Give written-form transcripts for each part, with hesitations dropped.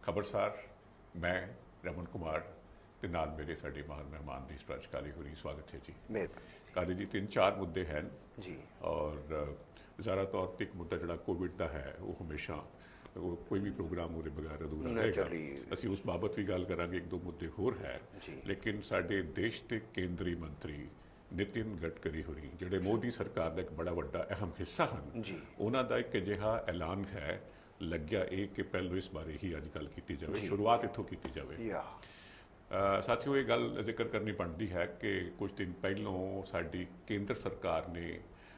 खबरसार मैं रमन कुमार ते नाल मेरे साडे मान मेहमान दी स्वराज काली होरी स्वागत है जी। काली जी 3-4 मुद्दे हैं जी और ज़्यादा तौर पर एक मुद्दा जो कोविड का है वो हमेशा कोई भी प्रोग्राम उहदे बगैर अधूरा रहेगा। असीं उस बाबत भी गल करांगे, 1-2 मुद्दे होर है लेकिन साडे देश के केंद्रीय मंत्री नितिन गडकरी होरी जिहड़े मोदी सरकार का एक बड़ा वड्डा अहम हिस्सा हैं, उन्हां दा एक अजिहा ऐलान है लग्या एक कि पहलों इस बारे ही अज गल की जाए, शुरुआत इत्थों की जाए। साथियों ये गल जिक्र करनी बनती है कि कुछ दिन पहलों साडी केंद्र सरकार ने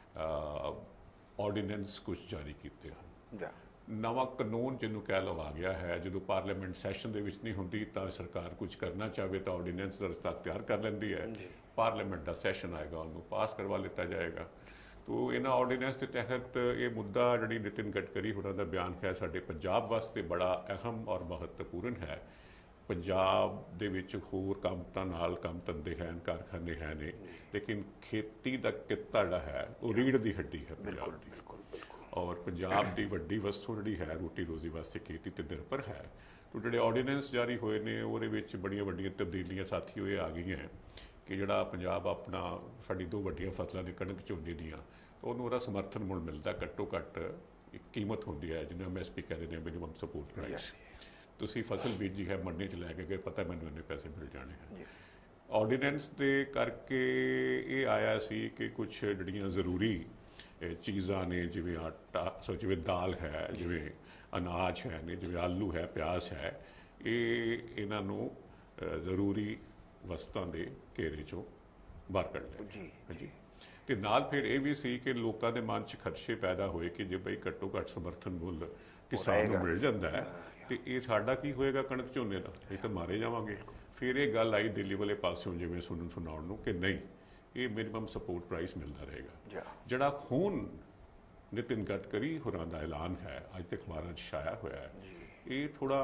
ऑर्डीनेंस कुछ जारी किए हैं। नवा कानून जिन्हों कह लो आ गया है, जो पार्लीमेंट सैशन के नहीं होंगी तो सरकार कुछ करना चाहे तो ऑर्डीनेंस का रस्ता अख्तियार कर लेंदी है। पार्लीमेंट का सैशन आएगा उन्होंने पास करवा लिया जाएगा। तो इन्होंने ऑर्डीनेंस के तहत ये मुद्दा जी नितिन गडकरी होना का बयान है साडे पंजाब वास्ते बड़ा अहम और महत्वपूर्ण है। पंजाब दे विच होर कामतां नाल काम धंधे हैं, कारखाने हैं ने, लेकिन खेती का किता जिहड़ा है वो रीढ़ की हड्डी है पंजाब दी। और पंजाब की वड्डी वस्तु जी है रोटी रोजी वास्ते खेती पर निर्भर है। तो जोड़े ऑर्डीनेंस जारी हुए ने वो बड़िया वड्डियां तब्दीलियां साथियों ये आ गई हैं कि जोड़ा पंजाब अपना साडी 2 वड्डियां फसलों ने कणक झोने दियां तो उन्होंने समर्थन मुल मिलता घट्टो घट्ट एक कीमत होंदी है जिन्हें MSP कहते हैं मिनिमम सपोर्ट प्राइस। तुसी फसल बीजी है मंडी च लैके गए पता मैंने इन्ने पैसे मिल जाने हैं। ऑर्डीनेंस के करके ये आया सी कि कुछ जड़ियाँ जरूरी चीज़ां ने जिवें आटा जिवें दाल है, जिवें अनाज है ने, जिवें आलू है, प्याज है, ये इन्हां नूं जरूरी वस्तां दे घेरे चों बाहर कढ लिया जी। तो नाल फिर ये भी सी कि लोगों के मन च खदशे पैदा हुए कि जो बई घट्टो घट्ट समर्थन मुल किसान को मिल जाता है तो ये साडा की होएगा कणक झोने का, ये तो मारे जावांगे। फिर ये गल आई दिल्ली वाले पासों जिवें सुनाउण नूं कि नहीं ये मिनिमम सपोर्ट प्राइस मिलता रहेगा। जिहड़ा हुण नितिन गडकरी होरां दा ऐलान है अज तक अखबारां च छाया होया है, ये थोड़ा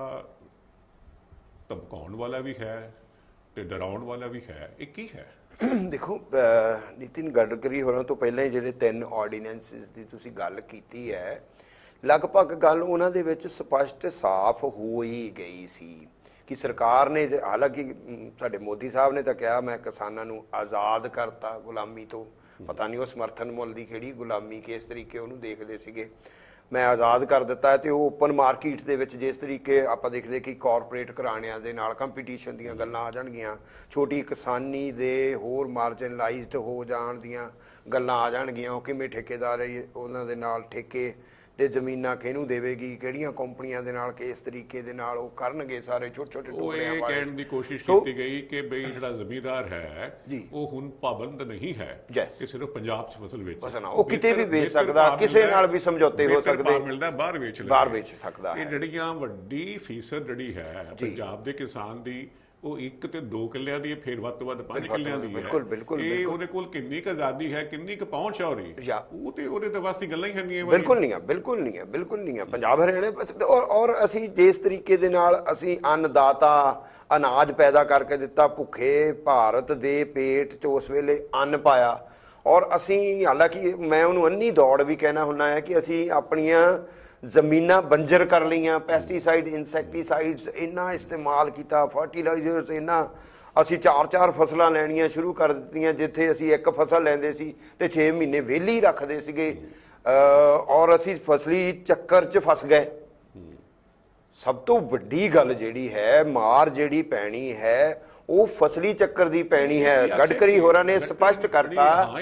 धमकाउण वाला भी है ते डराउण वाला भी है। ये की है? देखो नितिन गडकरी होरां तो पहले ही जिहड़े 3 ऑर्डीनेंसिस की तुसीं गल कीती है, लगभग गल उन्हां दे विच स्पष्ट साफ हो ही गई सी कि सरकार ने, हालांकि साडे मोदी साहब ने तो कहा मैं किसानां नूं आज़ाद करता गुलामी तो, पता नहीं वो समर्थन मुल की किहड़ी गुलामी किस तरीके उन्होंने देखते सीगे, मैं आज़ाद कर दिता है। तो ओपन मार्केट के विच जिस तरीके आप देखते कि कॉरपोरेट घराणियां दे नाल कंपीटीशन दीयां गल्लां आ जाणगीआं, छोटी किसानी दे होर मार्जिनलाइज्ड हो जाण दीयां गल्लां आ जाणगीआं, वो किवें ठेकेदार उन्हां दे नाल ठेके ते जमीनां किहनूं देवेगी, किहड़ियां कंपनियां दे नाल किस तरीके दे नाल वो करनगे, सारे छोटे छोटे टुकड़ियां वाले कहण दी कोशिश की गई कि बई जिहड़ा जमींदार है वो हुण पाबंद नहीं है कि सिर्फ पंजाब च फसल बेच सकदा, वो किते भी बेच सकदा, किसे नाल भी समझौते हो सकदे, मिलदा बाहर बेच सकदा है। जिहड़ियां वड्डी फीसद जिहड़ी है पंजाब दे किसान दी वो 1 ते 2 किल्लियां दी फिर वध तो वध 5 किल्लियां दी है। बिल्कुल ये ਉਹਦੇ ਕੋਲ ਕਿੰਨੀ ਕ ਆਜ਼ਾਦੀ ਹੈ, ਕਿੰਨੀ ਕ ਪਹੁੰਚ ਹੈ ਉਹ ਤੇ ਉਹਦੇ ਤੇ ਵਾਸਤੇ ਗੱਲਾਂ ਹੀ ਕਰਨੀਆਂ ਬਿਲਕੁਲ ਨਹੀਂ ਹੈ ਪੰਜਾਬ ਹਰਿਆਣੇ। ਔਰ ਅਸੀਂ ਜਿਸ ਤਰੀਕੇ ਦੇ ਨਾਲ ਅਸੀਂ ਅੰਨਦਾਤਾ ਅਨਾਜ ਪੈਦਾ ਕਰਕੇ ਦਿੱਤਾ, ਭੁੱਖੇ ਭਾਰਤ ਦੇ ਪੇਟ 'ਚ ਉਸ ਵੇਲੇ ਅੰਨ ਪਾਇਆ, ਔਰ ਅਸੀਂ ਹਾਲਾਂਕਿ मैं ਉਹਨੂੰ ਅੰਨੀ ਦੌੜ ਵੀ ਕਹਿਣਾ ਹੁੰਦਾ ਹੈ कि ਅਸੀਂ ਆਪਣੀਆਂ ਜ਼ਮੀਨਾਂ ਬੰਜਰ कर ਲਈਆਂ, ਪੈਸਟੀਸਾਈਡ ਇਨਸੈਕਟੀਸਾਈਡਸ ਇੰਨਾ इस्तेमाल किया, फर्टिलाइजर्स ਇੰਨਾ, ਅਸੀਂ 4-4 ਫਸਲਾਂ ਲੈਣੀਆਂ ਸ਼ੁਰੂ ਕਰ ਦਿੱਤੀਆਂ ਜਿੱਥੇ ਅਸੀਂ 1 ਫਸਲ ਲੈਂਦੇ ਸੀ ਤੇ 6 ਮਹੀਨੇ ਵਿਹਲੀ ਰੱਖਦੇ ਸੀਗੇ, ਔਰ ਅਸੀਂ ਫਸਲੀ ਚੱਕਰ 'ਚ ਫਸ ਗਏ। ਸਭ ਤੋਂ ਵੱਡੀ ਗੱਲ ਜਿਹੜੀ ਹੈ ਮਾਰ ਜਿਹੜੀ ਪੈਣੀ ਹੈ ਉਹ ਫਸਲੀ ਚੱਕਰ ਦੀ ਪੈਣੀ ਹੈ। ਗਡਕਰੀ ਹੋਰਾਂ ਨੇ ਸਪਸ਼ਟ ਕਰਤਾ,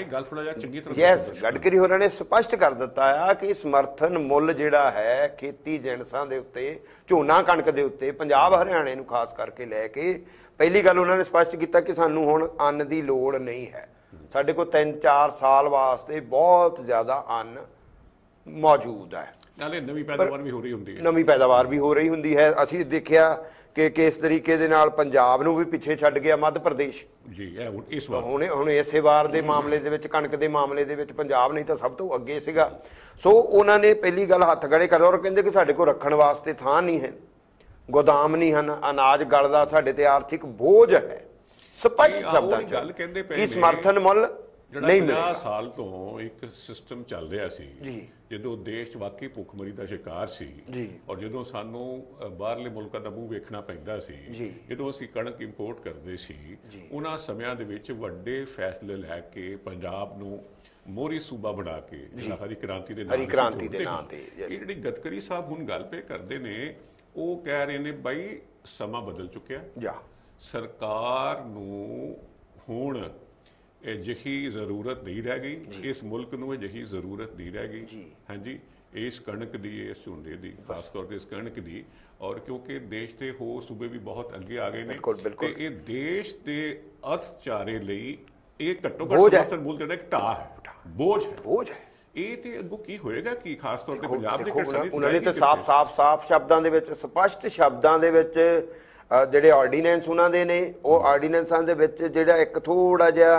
ਯੈਸ ਗਡਕਰੀ ਹੋਰਾਂ ਨੇ ਸਪਸ਼ਟ ਕਰ ਦਿੱਤਾ ਆ ਕਿ ਸਮਰਥਨ ਮੁੱਲ ਜਿਹੜਾ ਹੈ ਖੇਤੀ ਜਿਣਸਾਂ ਦੇ ਉੱਤੇ, ਝੋਨਾ ਕਣਕ ਦੇ ਉੱਤੇ ਪੰਜਾਬ ਹਰਿਆਣੇ ਨੂੰ ਖਾਸ ਕਰਕੇ ਲੈ ਕੇ ਪਹਿਲੀ ਗੱਲ ਉਹਨਾਂ ਨੇ ਸਪਸ਼ਟ ਕੀਤਾ ਕਿ ਸਾਨੂੰ ਹੁਣ ਅੰਨ ਦੀ ਲੋੜ ਨਹੀਂ ਹੈ, ਸਾਡੇ ਕੋਲ 3-4 ਸਾਲ ਵਾਸਤੇ ਬਹੁਤ ਜ਼ਿਆਦਾ ਅੰਨ ਮੌਜੂਦ ਹੈ। ਨਾਲੇ ਨਵੀਂ ਪੈਦਾਵਾਰ ਵੀ ਹੋ ਰਹੀ ਹੁੰਦੀ ਹੈ, ਨਵੀਂ ਪੈਦਾਵਾਰ ਵੀ ਹੋ ਰਹੀ ਹੁੰਦੀ ਹੈ। ਅਸੀਂ ਦੇਖਿਆ ਕਿ ਕਿਸ ਤਰੀਕੇ ਦੇ ਨਾਲ ਪੰਜਾਬ ਨੂੰ ਵੀ ਪਿੱਛੇ ਛੱਡ ਗਿਆ ਮੱਧ ਪ੍ਰਦੇਸ਼ ਜੀ। ਇਸ ਵਾਰ ਹੁਣ ਇਸੇ ਵਾਰ ਦੇ ਮਾਮਲੇ ਦੇ ਵਿੱਚ ਕਣਕ ਦੇ ਮਾਮਲੇ ਦੇ ਵਿੱਚ ਪੰਜਾਬ ਨਹੀਂ ਤਾਂ ਸਭ ਤੋਂ ਅੱਗੇ ਸੀਗਾ। ਸੋ ਉਹਨਾਂ ਨੇ ਪਹਿਲੀ ਗੱਲ ਹੱਥ ਖੜੇ ਕਰ, ਔਰ ਕਹਿੰਦੇ ਕਿ ਸਾਡੇ ਕੋਲ ਰੱਖਣ ਵਾਸਤੇ ਥਾਂ ਨਹੀਂ ਹੈ, ਗੋਦਾਮ ਨਹੀਂ ਹਨ, ਅਨਾਜ ਗਲਦਾ, ਸਾਡੇ ਤੇ ਆਰਥਿਕ ਬੋਝ ਹੈ। ਸਪਸ਼ਟ ਸ਼ਬਦਾਂ 'ਚ ਕਿ ਸਮਰਥਨ ਮੁੱਲ ਜਿਹੜਾ 50 ਸਾਲ ਤੋਂ ਇੱਕ ਸਿਸਟਮ ਚੱਲ ਰਿਹਾ ਸੀ ਜਦੋਂ ਦੇਸ਼ ਵਾਕਈ ਭੁੱਖਮਰੀ ਦਾ ਸ਼ਿਕਾਰ ਸੀ ਔਰ ਜਦੋਂ ਸਾਨੂੰ ਬਾਹਰਲੇ ਮੁਲਕਾਂ ਦਾ ਮੂੰਹ ਵੇਖਣਾ ਪੈਂਦਾ ਸੀ, ਜਦੋਂ ਅਸੀਂ ਕਣਕ ਇੰਪੋਰਟ ਕਰਦੇ ਸੀ, ਉਹਨਾਂ ਸਮਿਆਂ ਦੇ ਵਿੱਚ ਵੱਡੇ ਫੈਸਲੇ ਲੈ ਕੇ ਪੰਜਾਬ ਨੂੰ ਮੋਹਰੀ ਸੂਬਾ ਬਣਾ ਕੇ ਜਿਹੜਾ ਹਰੀ ਕ੍ਰਾਂਤੀ ਦੇ ਨਾਂ ਤੇ ਇਹ ਜਿਹੜੀ ਗਡਕਰੀ ਸਾਹਿਬ ਹੁਣ ਗੱਲ ਪੇ ਕਰਦੇ ਨੇ, ਉਹ ਕਹਿ ਰਹੇ ਨੇ ਬਾਈ ਸਮਾਂ ਬਦਲ ਚੁੱਕਿਆ, ਸਰਕਾਰ ਨੂੰ ਹੁਣ ਅਜਿਹੀ ਜ਼ਰੂਰਤ ਨਹੀਂ ਰਹਿ ਗਈ, ਇਸ ਮੁਲਕ ਨੂੰ ਅਜਿਹੀ ਜ਼ਰੂਰਤ ਨਹੀਂ ਰਹਿ ਗਈ। ਹਾਂਜੀ, ਇਸ ਕਣਕ ਦੀ, ਇਸ ਝੋਨੇ ਦੀ, ਖਾਸ ਤੌਰ ਤੇ ਇਸ ਕਣਕ ਦੀ, ਔਰ ਕਿਉਂਕਿ ਦੇਸ਼ ਦੇ ਹੋਰ ਸੂਬੇ ਵੀ ਬਹੁਤ ਅੱਗੇ ਆ ਗਏ ਨੇ ਤੇ ਇਹ ਦੇਸ਼ ਦੇ ਅਰਥਚਾਰੇ ਲਈ ਇਹ ਘੱਟੋ ਘੱਟ ਸਮਰਥਨ ਮੁੱਲ ਜਿਹੜਾ ਇੱਕ ਢਾਹ ਹੈ, ਬੋਝ ਹੈ। ਇਹ ਤੇ ਅੱਗੋਂ ਕੀ ਹੋਏਗਾ ਕਿ ਖਾਸ ਤੌਰ ਤੇ ਪੰਜਾਬ ਦੇ ਉਹਨਾਂ ਨੇ ਤਾਂ ਸਾਫ਼ ਸ਼ਬਦਾਂ ਦੇ ਵਿੱਚ, ਸਪਸ਼ਟ ਸ਼ਬਦਾਂ ਦੇ ਵਿੱਚ ਜਿਹੜੇ ਆਰਡੀਨੈਂਸ ਉਹਨਾਂ ਦੇ ਨੇ, ਉਹ ਆਰਡੀਨੈਂਸਾਂ ਦੇ ਵਿੱਚ ਜਿਹੜਾ ਇੱਕ ਥੋੜਾ ਜਿਹਾ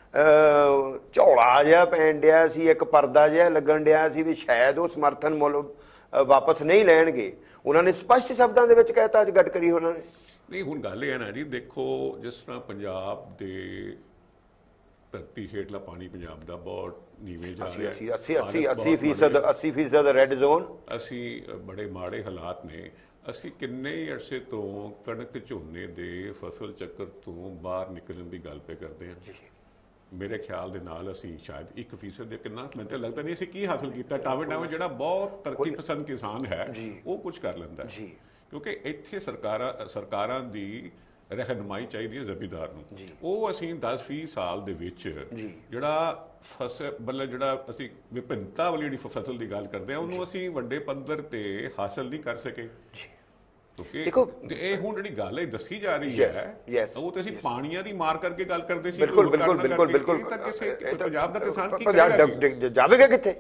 ਝੋਲਾ ਜਿਹਾ ਪੈਣ ਡਿਆ ਸੀ, ਇੱਕ ਪਰਦਾ ਜਿਹਾ ਲੱਗਣ ਡਿਆ ਸੀ ਵੀ ਸ਼ਾਇਦ ਉਹ ਸਮਰਥਨ ਮੁੱਲ ਵਾਪਸ ਨਹੀਂ ਲੈਣਗੇ, ਉਹਨਾਂ ਨੇ ਸਪਸ਼ਟ ਸ਼ਬਦਾਂ ਦੇ ਵਿੱਚ ਕਹਿਤਾ ਅੱਜ ਗਡਕਰੀ ਉਹਨਾਂ ਨੇ। ਨਹੀਂ, ਹੁਣ ਗੱਲ ਇਹ ਹੈ ਨਾ ਜੀ, ਦੇਖੋ ਜਿਸ ਤਰ੍ਹਾਂ ਪੰਜਾਬ ਦੇ ਧਰਤੀ ਹੇਠਲਾ ਪਾਣੀ ਪੰਜਾਬ ਦਾ ਬਹੁਤ ਨੀਵੇਂ ਜਾ ਰਿਹਾ, 80% ਰੈੱਡ ਜ਼ੋਨ, ਅਸੀਂ ਬੜੇ ਮਾੜੇ ਹਾਲਾਤ ਨੇ, ਅਸੀਂ ਕਿੰਨੇ ਹੀ ਅਰਸੇ ਤੋਂ ਕਣਕ ਝੋਨੇ ਦੇ ਫਸਲ ਚੱਕਰ ਤੋਂ ਬਾਹਰ ਨਿਕਲਣ ਦੀ ਗੱਲ ਪੇ ਕਰਦੇ ਹਾਂ। ਮੇਰੇ ਖਿਆਲ ਦੇ ਨਾਲ ਅਸੀਂ ਸ਼ਾਇਦ 1% ਦੇ ਕਿੰਨਾ, ਮੈਨੂੰ ਤਾਂ ਲੱਗਦਾ ਨਹੀਂ ਅਸੀਂ ਕੀ ਹਾਸਲ ਕੀਤਾ। ਟਾਵੇਂ ਜਿਹੜਾ ਬਹੁਤ ਤਰੱਕੀ ਪਸੰਦ ਕਿਸਾਨ ਹੈ ਉਹ ਕੁਝ ਕਰ ਲੈਂਦਾ, ਕਿਉਂਕਿ ਇੱਥੇ ਸਰਕਾਰਾਂ ਦੀ ਰਹਿਨੁਮਾਈ ਚਾਹੀਦੀ ਹੈ ਜ਼ਮੀਂਦਾਰ ਨੂੰ। ਉਹ ਅਸੀਂ 10-20 ਸਾਲ ਦੇ ਵਿੱਚ ਜਿਹੜਾ ਜਿਹੜਾ ਅਸੀਂ ਵਿਭਿੰਨਤਾ ਵਾਲੀ ਜਿਹੜੀ ਫਸਲ ਦੀ ਗੱਲ ਕਰਦੇ ਹਾਂ, ਉਹਨੂੰ ਅਸੀਂ ਵੱਡੇ ਪੱਧਰ ਤੇ ਹਾਸਲ ਨਹੀਂ ਕਰ ਸਕੇ। ਦੇਖੋ ਇਹ ਹੁਣ ਜਿਹੜੀ ਗੱਲ ਹੈ ਦੱਸੀ ਜਾ ਰਹੀ ਹੈ, ਉਹ ਤੇ ਅਸੀਂ ਪਾਣੀਆਂ ਦੀ ਮਾਰ ਕਰਕੇ ਗੱਲ ਕਰਦੇ ਸੀ। ਬਿਲਕੁਲ ਪੰਜਾਬ ਦਾ ਕਿਸਾਨ ਕੀ ਜਾਵੇਗਾ ਕਿੱਥੇ?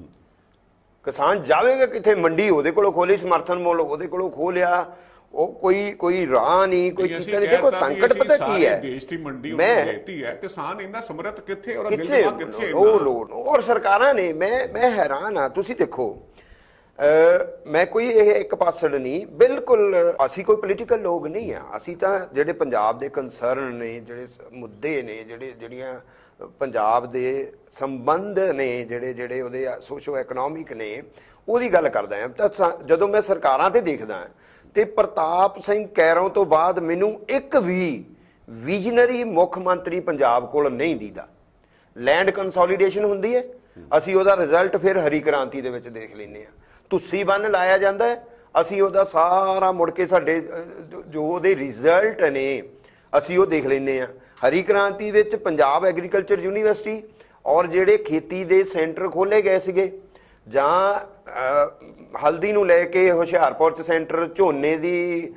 ਕਿਸਾਨ ਜਾਵੇਗਾ ਕਿੱਥੇ? ਮੰਡੀ ਉਹਦੇ ਕੋਲੋਂ ਖੋਲੀ, ਸਮਰਥਨ ਮੁੱਲ ਉਹਦੇ ਕੋਲੋਂ ਖੋਹ ਲਿਆ, ਉਹ ਕੋਈ ਰਾਹ ਨਹੀਂ, ਕੋਈ ਕੀਤਾ ਨਹੀਂ। ਦੇਖੋ ਸੰਕਟ ਪਤਾ ਕੀ ਹੈ, ਦੇਸ਼ ਦੀ ਮੰਡੀ ਦੇਤੀ ਹੈ, ਕਿਸਾਨ ਇੰਨਾ ਸਮਰੱਥ ਕਿੱਥੇ ਔਰ ਕਿੱਥੇ? ਔਰ ਸਰਕਾਰਾਂ ਨੇ, ਮੈਂ ਹੈਰਾਨ ਆ। ਤੁਸੀਂ ਦੇਖੋ, ਮੈਂ ਕੋਈ ਇਹ ਇੱਕ ਪਾਸੜ ਨਹੀਂ, ਬਿਲਕੁਲ ਅਸੀਂ ਕੋਈ ਪੋਲੀਟੀਕਲ ਲੋਕ ਨਹੀਂ ਆ, ਅਸੀਂ ਤਾਂ ਜਿਹੜੇ ਪੰਜਾਬ ਦੇ ਕੰਸਰਨ ਨੇ, ਜਿਹੜੇ ਮੁੱਦੇ ਨੇ, ਜਿਹੜੀਆਂ ਪੰਜਾਬ ਦੇ ਸੰਬੰਧ ਨੇ, ਜਿਹੜੇ ਉਹਦੇ ਸੋਸ਼ੋ ਇਕਨੋਮਿਕ ਨੇ, ਉਹਦੀ ਗੱਲ ਕਰਦਾ ਹਾਂ। ਤਾਂ ਜਦੋਂ ਮੈਂ ਸਰਕਾਰਾਂ ਤੇ ਦੇਖਦਾ ਤੇ ਪ੍ਰਤਾਪ ਸਿੰਘ ਕੈਰੋਂ ਤੋਂ ਬਾਅਦ ਮੈਨੂੰ ਇੱਕ ਵੀ ਵਿਜ਼ਨਰੀ ਮੁੱਖ ਮੰਤਰੀ ਪੰਜਾਬ ਕੋਲ ਨਹੀਂ ਦੀਦਾ। ਲੈਂਡ ਕੰਸੋਲੀਡੇਸ਼ਨ ਹੁੰਦੀ ਹੈ, ਅਸੀਂ ਉਹਦਾ ਰਿਜ਼ਲਟ ਫਿਰ ਹਰੀ ਕ੍ਰਾਂਤੀ ਦੇ ਵਿੱਚ ਦੇਖ ਲੈਂਦੇ ਹਾਂ। ਤੁਸੀਂ ਬੰਨ ਲਾਇਆ ਜਾਂਦਾ ਹੈ, ਅਸੀਂ ਉਹਦਾ ਸਾਰਾ ਮੁੜ ਕੇ ਸਾਡੇ ਜੋ ਉਹਦੇ ਰਿਜ਼ਲਟ ਨੇ ਅਸੀਂ ਉਹ ਦੇਖ ਲੈਂਦੇ ਹਾਂ। ਹਰੀ ਕ੍ਰਾਂਤੀ ਵਿੱਚ ਪੰਜਾਬ ਐਗਰੀਕਲਚਰ ਯੂਨੀਵਰਸਿਟੀ ਔਰ ਜਿਹੜੇ ਖੇਤੀ ਦੇ ਸੈਂਟਰ ਖੋਲ੍ਹੇ ਗਏ ਸੀਗੇ, ਜਾਂ ਹਲਦੀ ਨੂੰ ਲੈ ਕੇ ਹੁਸ਼ਿਆਰਪੁਰ 'ਚ ਸੈਂਟਰ, ਝੋਨੇ ਦੀ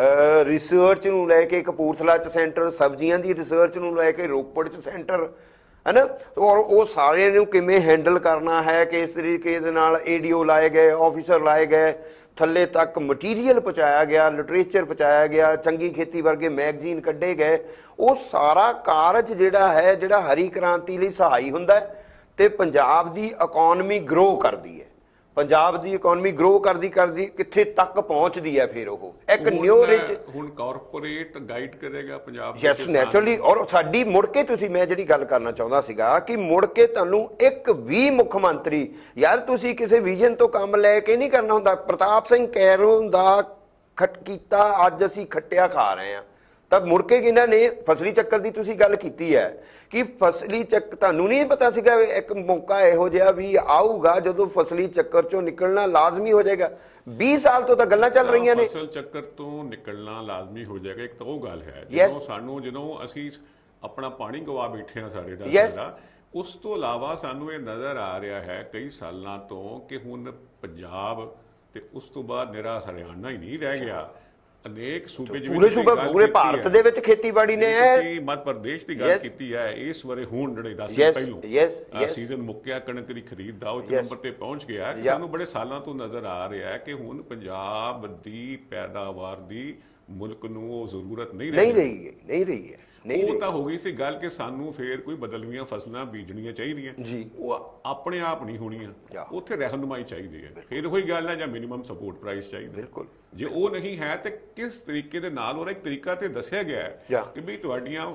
ਰਿਸਰਚ ਨੂੰ ਲੈ ਕੇ ਕਪੂਰਥਲਾ 'ਚ ਸੈਂਟਰ, ਸਬਜ਼ੀਆਂ ਦੀ ਰਿਸਰਚ ਨੂੰ ਲੈ ਕੇ ਰੋਪੜ 'ਚ ਸੈਂਟਰ, ਹੈ ਨਾ। ਔਰ ਉਹ ਸਾਰਿਆਂ ਨੂੰ ਕਿਵੇਂ ਹੈਂਡਲ ਕਰਨਾ ਹੈ, ਕਿਸ ਤਰੀਕੇ ਦੇ ਨਾਲ ADO ਲਾਏ ਗਏ, ਆਫਿਸਰ ਲਾਏ ਗਏ, ਥੱਲੇ ਤੱਕ ਮਟੀਰੀਅਲ ਪਹੁੰਚਾਇਆ ਗਿਆ, ਲਿਟਰੇਚਰ ਪਹੁੰਚਾਇਆ ਗਿਆ, ਚੰਗੀ ਖੇਤੀ ਵਰਗੇ ਮੈਗਜ਼ੀਨ ਕੱਢੇ ਗਏ। ਉਹ ਸਾਰਾ ਕਾਰਜ ਜਿਹੜਾ ਹੈ, ਜਿਹੜਾ ਹਰੀ ਕ੍ਰਾਂਤੀ ਲਈ ਸਹਾਈ ਹੁੰਦਾ ਹੈ ਤੇ ਪੰਜਾਬ ਦੀ ਇਕੋਨਮੀ ਗਰੋ ਕਰਦੀ ਹੈ। ਪੰਜਾਬ ਦੀ ਇਕੋਨਮੀ ਗਰੋ ਕਰਦੀ ਕਿੱਥੇ ਤੱਕ ਪਹੁੰਚਦੀ ਹੈ, ਫਿਰ ਉਹ ਇੱਕ ਨਿਊ ਰਿਚ ਹੁਣ ਕਾਰਪੋਰੇਟ ਗਾਈਡ ਕਰੇਗਾ ਪੰਜਾਬ ਨੂੰ। Yes, naturally. ਔਰ ਸਾਡੀ ਮੁੜ ਕੇ, ਤੁਸੀਂ, ਮੈਂ ਜਿਹੜੀ ਗੱਲ ਕਰਨਾ ਚਾਹੁੰਦਾ ਸੀਗਾ ਕਿ ਮੁੜ ਕੇ ਤੁਹਾਨੂੰ ਇੱਕ ਵੀ ਮੁੱਖ ਮੰਤਰੀ, ਯਾਰ ਤੁਸੀਂ ਕਿਸੇ ਵਿਜ਼ਨ ਤੋਂ ਕੰਮ ਲੈ ਕੇ ਨਹੀਂ ਕਰਨਾ ਹੁੰਦਾ। ਪ੍ਰਤਾਪ ਸਿੰਘ ਕੈਰੋਂ ਦਾ ਕੀਤਾ ਅੱਜ ਅਸੀਂ ਖੱਟਿਆ ਖਾ ਰਹੇ ਹਾਂ, ਤਾਂ ਮੁੜ ਕੇ ਇਹਨਾਂ ਨੇ ਫਸਲੀ ਚੱਕਰ ਦੀ ਤੁਸੀਂ ਗੱਲ ਕੀਤੀ ਹੈ ਕਿ ਫਸਲੀ ਚੱਕਰ, ਤੁਹਾਨੂੰ ਨਹੀਂ ਪਤਾ ਸੀਗਾ ਇੱਕ ਮੌਕਾ ਇਹੋ ਜਿਹਾ ਵੀ ਆਊਗਾ ਜਦੋਂ ਫਸਲੀ ਚੱਕਰ ਚੋਂ ਨਿਕਲਣਾ ਲਾਜ਼ਮੀ ਹੋ ਜਾਏਗਾ। 20 ਸਾਲ ਤੋਂ ਤਾਂ ਗੱਲਾਂ ਚੱਲ ਰਹੀਆਂ ਨੇ, ਫਸਲ ਚੱਕਰ ਤੋਂ ਨਿਕਲਣਾ ਲਾਜ਼ਮੀ ਹੋ ਜਾਏਗਾ। ਇੱਕ ਤਾਂ ਉਹ ਗੱਲ ਹੈ ਜਦੋਂ ਅਸੀਂ ਆਪਣਾ ਪਾਣੀ ਗਵਾ ਬੈਠੇ ਹਾਂ ਸਾਰੇ ਦਾ, ਉਸ ਤੋਂ ਇਲਾਵਾ ਸਾਨੂੰ ਇਹ ਨਜ਼ਰ ਆ ਰਿਹਾ ਹੈ ਕਈ ਸਾਲਾਂ ਤੋਂ ਕਿ ਹੁਣ ਪੰਜਾਬ ਤੇ ਉਸ ਤੋਂ ਬਾਅਦ ਨਿਰਾ ਹਰਿਆਣਾ ਹੀ ਨਹੀਂ ਰਹਿ ਗਿਆ, ਅਨੇਕ ਸੂਬੇ ਪੂਰੇ ਭਾਰਤ ਦੇ ਵਿੱਚ ਖੇਤੀਬਾੜੀ ਨੇ। ਮੱਧ ਪ੍ਰਦੇਸ਼ ਦੀ ਗੱਲ ਕੀਤੀ ਹੈ ਇਸ ਵਾਰੇ, ਹੁਣ ਜਿਹੜੇ 10 ਸਾਲ ਪਹਿਲੋਂ ਸੀਜ਼ਨ ਮੁੱਕਿਆ ਕਣਕ ਦੀ ਖਰੀਦ ਦਾ, ਉਹ ਨੰਬਰ ਤੇ ਪਹੁੰਚ ਗਿਆ। ਸਾਨੂੰ ਬੜੇ ਸਾਲਾਂ ਤੋਂ ਨਜ਼ਰ ਆ ਰਿਹਾ ਹੈ ਕਿ ਹੁਣ ਪੰਜਾਬ ਦੀ ਪੈਦਾਵਾਰ ਦੀ ਮੁਲਕ ਨੂੰ ਉਹ ਜ਼ਰੂਰਤ ਨਹੀਂ ਰਹੀ ਹੈ। ਉਹ ਤਾਂ ਹੋ ਗਈ ਸੀ ਗੱਲ ਕਿ ਸਾਨੂੰ ਫੇਰ ਕੋਈ ਬਦਲਵੀਆਂ ਫਸਲਾਂ ਬੀਜਣੀਆਂ ਚਾਹੀਦੀਆਂ, ਉਹ ਆਪਣੇ ਆਪ ਨਹੀਂ ਹੋਣੀਆਂ, ਉੱਥੇ ਰਹਿਨੁਮਾਈ ਚਾਹੀਦੀ ਹੈ। ਫਿਰ ਉਹੀ ਗੱਲ ਹੈ, ਜਾਂ ਮਿਨੀਮਮ ਸਪੋਰਟ ਪ੍ਰਾਈਸ ਚਾਹੀਦਾ। ਬਿਲਕੁਲ, ਜੇ ਉਹ ਨਹੀਂ ਹੈ ਤੇ ਕਿਸ ਤਰੀਕੇ ਦੇ ਨਾਲ, ਉਹਦਾ ਇੱਕ ਤਰੀਕਾ ਤੇ ਦੱਸਿਆ ਗਿਆ ਹੈ ਕਿ ਵੀ ਤੁਹਾਡੀਆਂ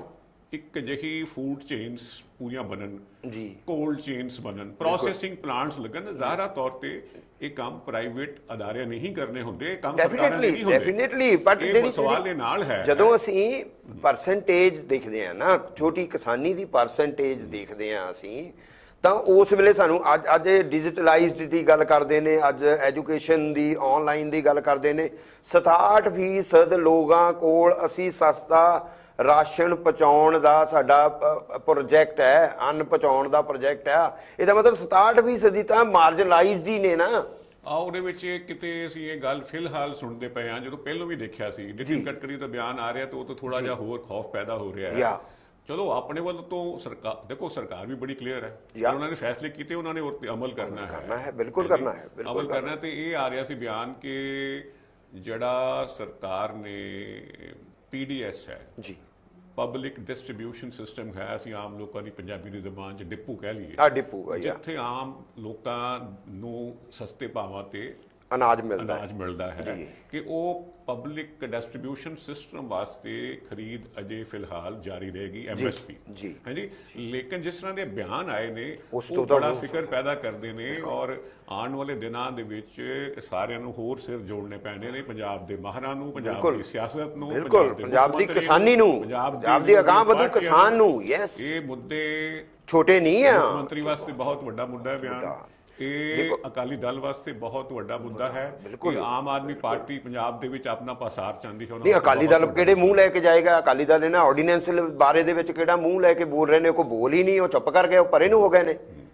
ਇੱਕ ਜਿਹੀ ਫੂਡ ਚੇਨਸ ਪੂਰੀਆਂ ਬਣਨ ਜੀ, ਕੋਲਡ ਚੇਨਸ ਬਣਨ, ਪ੍ਰੋਸੈਸਿੰਗ ਪਲਾਂਟਸ ਲੱਗਣ, ਜ਼ਾਹਰਾ ਤੌਰ ਤੇ ਇਹ ਕੰਮ ਪ੍ਰਾਈਵੇਟ ਅਦਾਰਿਆਂ ਨਹੀਂ ਕਰਨੇ ਹੁੰਦੇ, ਇਹ ਕੰਮ ਸਰਕਾਰਾਂ ਦੇ ਨਹੀਂ ਹੁੰਦੇ। ਡੈਫੀਨਿਟਲੀ, ਬਟ ਜਿਹੜੀ ਸਵਾਲ ਦੇ ਨਾਲ ਹੈ, ਜਦੋਂ ਅਸੀਂ ਪਰਸੈਂਟੇਜ ਦੇਖਦੇ ਆ ਨਾ, ਛੋਟੀ ਕਿਸਾਨੀ ਦੀ ਪਰਸੈਂਟੇਜ ਦੇਖਦੇ ਆ ਅਸੀਂ, ਤਾਂ ਉਸ ਵੇਲੇ ਸਾਨੂੰ ਅੱਜ ਡਿਜੀਟਲਾਈਜ਼ਡ ਦੀ ਗੱਲ ਕਰਦੇ ਨੇ, ਅੱਜ ਐਜੂਕੇਸ਼ਨ ਦੀ, ਆਨਲਾਈਨ ਦੀ ਗੱਲ ਕਰਦੇ ਨੇ, 67% ਲੋਕਾਂ ਕੋਲ ਅਸੀਂ ਸਸਤਾ ਰਾਸ਼ਨ ਪਹੁੰਚਾਉਣ ਦਾ ਸਾਡਾ ਪ੍ਰੋਜੈਕਟ ਹੈ, ਅੰਨ ਪਹੁੰਚਾਉਣ ਦਾ ਪ੍ਰੋਜੈਕਟ ਹੈ। ਇਹਦਾ ਮਤਲਬ 67% ਦੀ ਤਾਂ ਮਾਰਜਨਲਾਈਜ਼ਡ ਹੀ ਨੇ ਨਾ। ਉਹਦੇ ਵਿੱਚ ਕਿਤੇ ਅਸੀਂ ਇਹ ਗੱਲ ਫਿਲਹਾਲ ਸੁਣਦੇ ਪਏ ਹਾਂ, ਜਦੋਂ ਪਹਿਲਾਂ ਵੀ ਦੇਖਿਆ ਸੀ ਨਿਤਿਨ ਗਡਕਰੀ ਦਾ ਬਿਆਨ ਆ ਰਿਹਾ ਤਾਂ ਉਹ ਤਾਂ ਥੋੜਾ ਜਿਹਾ ਹੋਰ ਖੌਫ ਪੈਦਾ ਹੋ ਰਿਹਾ ਹੈ। ਚਲੋ ਆਪਣੇ ਵੱਲ ਤੋਂ ਸਰਕਾਰ, ਦੇਖੋ ਸਰਕਾਰ ਵੀ ਬੜੀ ਕਲੀਅਰ ਹੈ, ਉਹਨਾਂ ਨੇ ਫੈਸਲੇ ਕੀਤੇ, ਉਹਨਾਂ ਨੇ ਉਹ ਤੇ ਅਮਲ ਕਰਨਾ ਹੈ, ਬਿਲਕੁਲ ਕਰਨਾ ਹੈ, ਅਮਲ ਕਰਨਾ। ਤੇ ਇਹ ਆ ਰਿਹਾ ਸੀ ਬਿਆਨ ਕਿ ਜਿਹੜਾ ਸਰਕਾਰ ਨੇ PDS ਹੈ ਜੀ, ਪਬਲਿਕ ਡਿਸਟ੍ਰੀਬਿਊਸ਼ਨ ਸਿਸਟਮ ਹੈ, ਅਸੀਂ ਆਮ ਲੋਕਾਂ ਦੀ ਪੰਜਾਬੀ ਦੀ ਜ਼ਬਾਨ 'ਚ ਡਿਪੂ ਕਹਿ ਲਈਏ, ਡਿਪੂ, ਜਿੱਥੇ ਆਮ ਲੋਕਾਂ ਨੂੰ ਸਸਤੇ ਭਾਵਾਂ ਤੇ ਅਨਾਜ ਮਿਲਦਾ ਹੈ, ਕਿ ਉਹ ਪਬਲਿਕ ਡਿਸਟ੍ਰੀਬਿਊਸ਼ਨ ਸਿਸਟਮ ਵਾਸਤੇ ਖਰੀਦ ਅਜੇ ਫਿਲਹਾਲ ਜਾਰੀ ਰਹੇਗੀ, MSP ਹਾਂਜੀ। ਲੇਕਿਨ ਜਿਸ ਤਰ੍ਹਾਂ ਦੇ ਬਿਆਨ ਆਏ ਨੇ ਉਹ ਬੜਾ ਫਿਕਰ ਪੈਦਾ ਕਰਦੇ ਨੇ, ਔਰ ਆਉਣ ਵਾਲੇ ਦਿਨਾਂ ਦੇ ਵਿੱਚ ਸਾਰਿਆਂ ਨੂੰ ਹੋਰ ਸਿਰ ਜੋੜਨੇ ਪੈਣੇ ਨੇ, ਪੰਜਾਬ ਦੇ ਮਾਹਰਾਂ ਨੂੰ, ਪੰਜਾਬ ਦੀ ਸਿਆਸਤ ਨੂੰ, ਪੰਜਾਬ ਦੀ ਕਿਸਾਨੀ ਨੂੰ, ਪੰਜਾਬ ਦੀ ਅਗਾਂਹ ਵਧੂ ਕਿਸਾਨ ਨੂੰ। ਇਹ ਮੁੱਦੇ ਛੋਟੇ ਨਹੀਂ ਆ, ਮੁੱਖ ਮੰਤਰੀ ਵਾਸਤੇ ਬਹੁਤ ਵੱਡਾ ਮੁੱਦਾ ਹੈ ਬਿਆਨ, ਇਹ ਅਕਾਲੀ ਦਲ ਵਾਸਤੇ ਬਹੁਤ ਵੱਡਾ ਮੁੱਦਾ ਹੈ ਕਿ ਆਮ ਆਦਮੀ ਪਾਰਟੀ ਪੰਜਾਬ ਦੇ ਵਿੱਚ ਆਪਣਾ ਪਾਸਾਰ ਚਾਹੁੰਦੀ ਹੈ। ਨਹੀਂ, ਅਕਾਲੀ ਦਲ ਕਿਹੜੇ ਮੂੰਹ ਲੈ ਕੇ ਜਾਏਗਾ? ਅਕਾਲੀ ਦਲ ਇਹਨਾਂ ਆਰਡੀਨੈਂਸ ਬਾਰੇ ਦੇ ਵਿੱਚ ਕਿਹੜਾ ਮੂੰਹ ਲੈ ਕੇ ਬੋਲ ਰਹੇ ਨੇ? ਕੋਈ ਬੋਲ ਹੀ ਨਹੀਂ, ਉਹ ਚੁੱਪ ਕਰ ਗਏ, ਉਹ ਪਰੇ ਨੂੰ ਹੋ ਗਏ ਨੇ।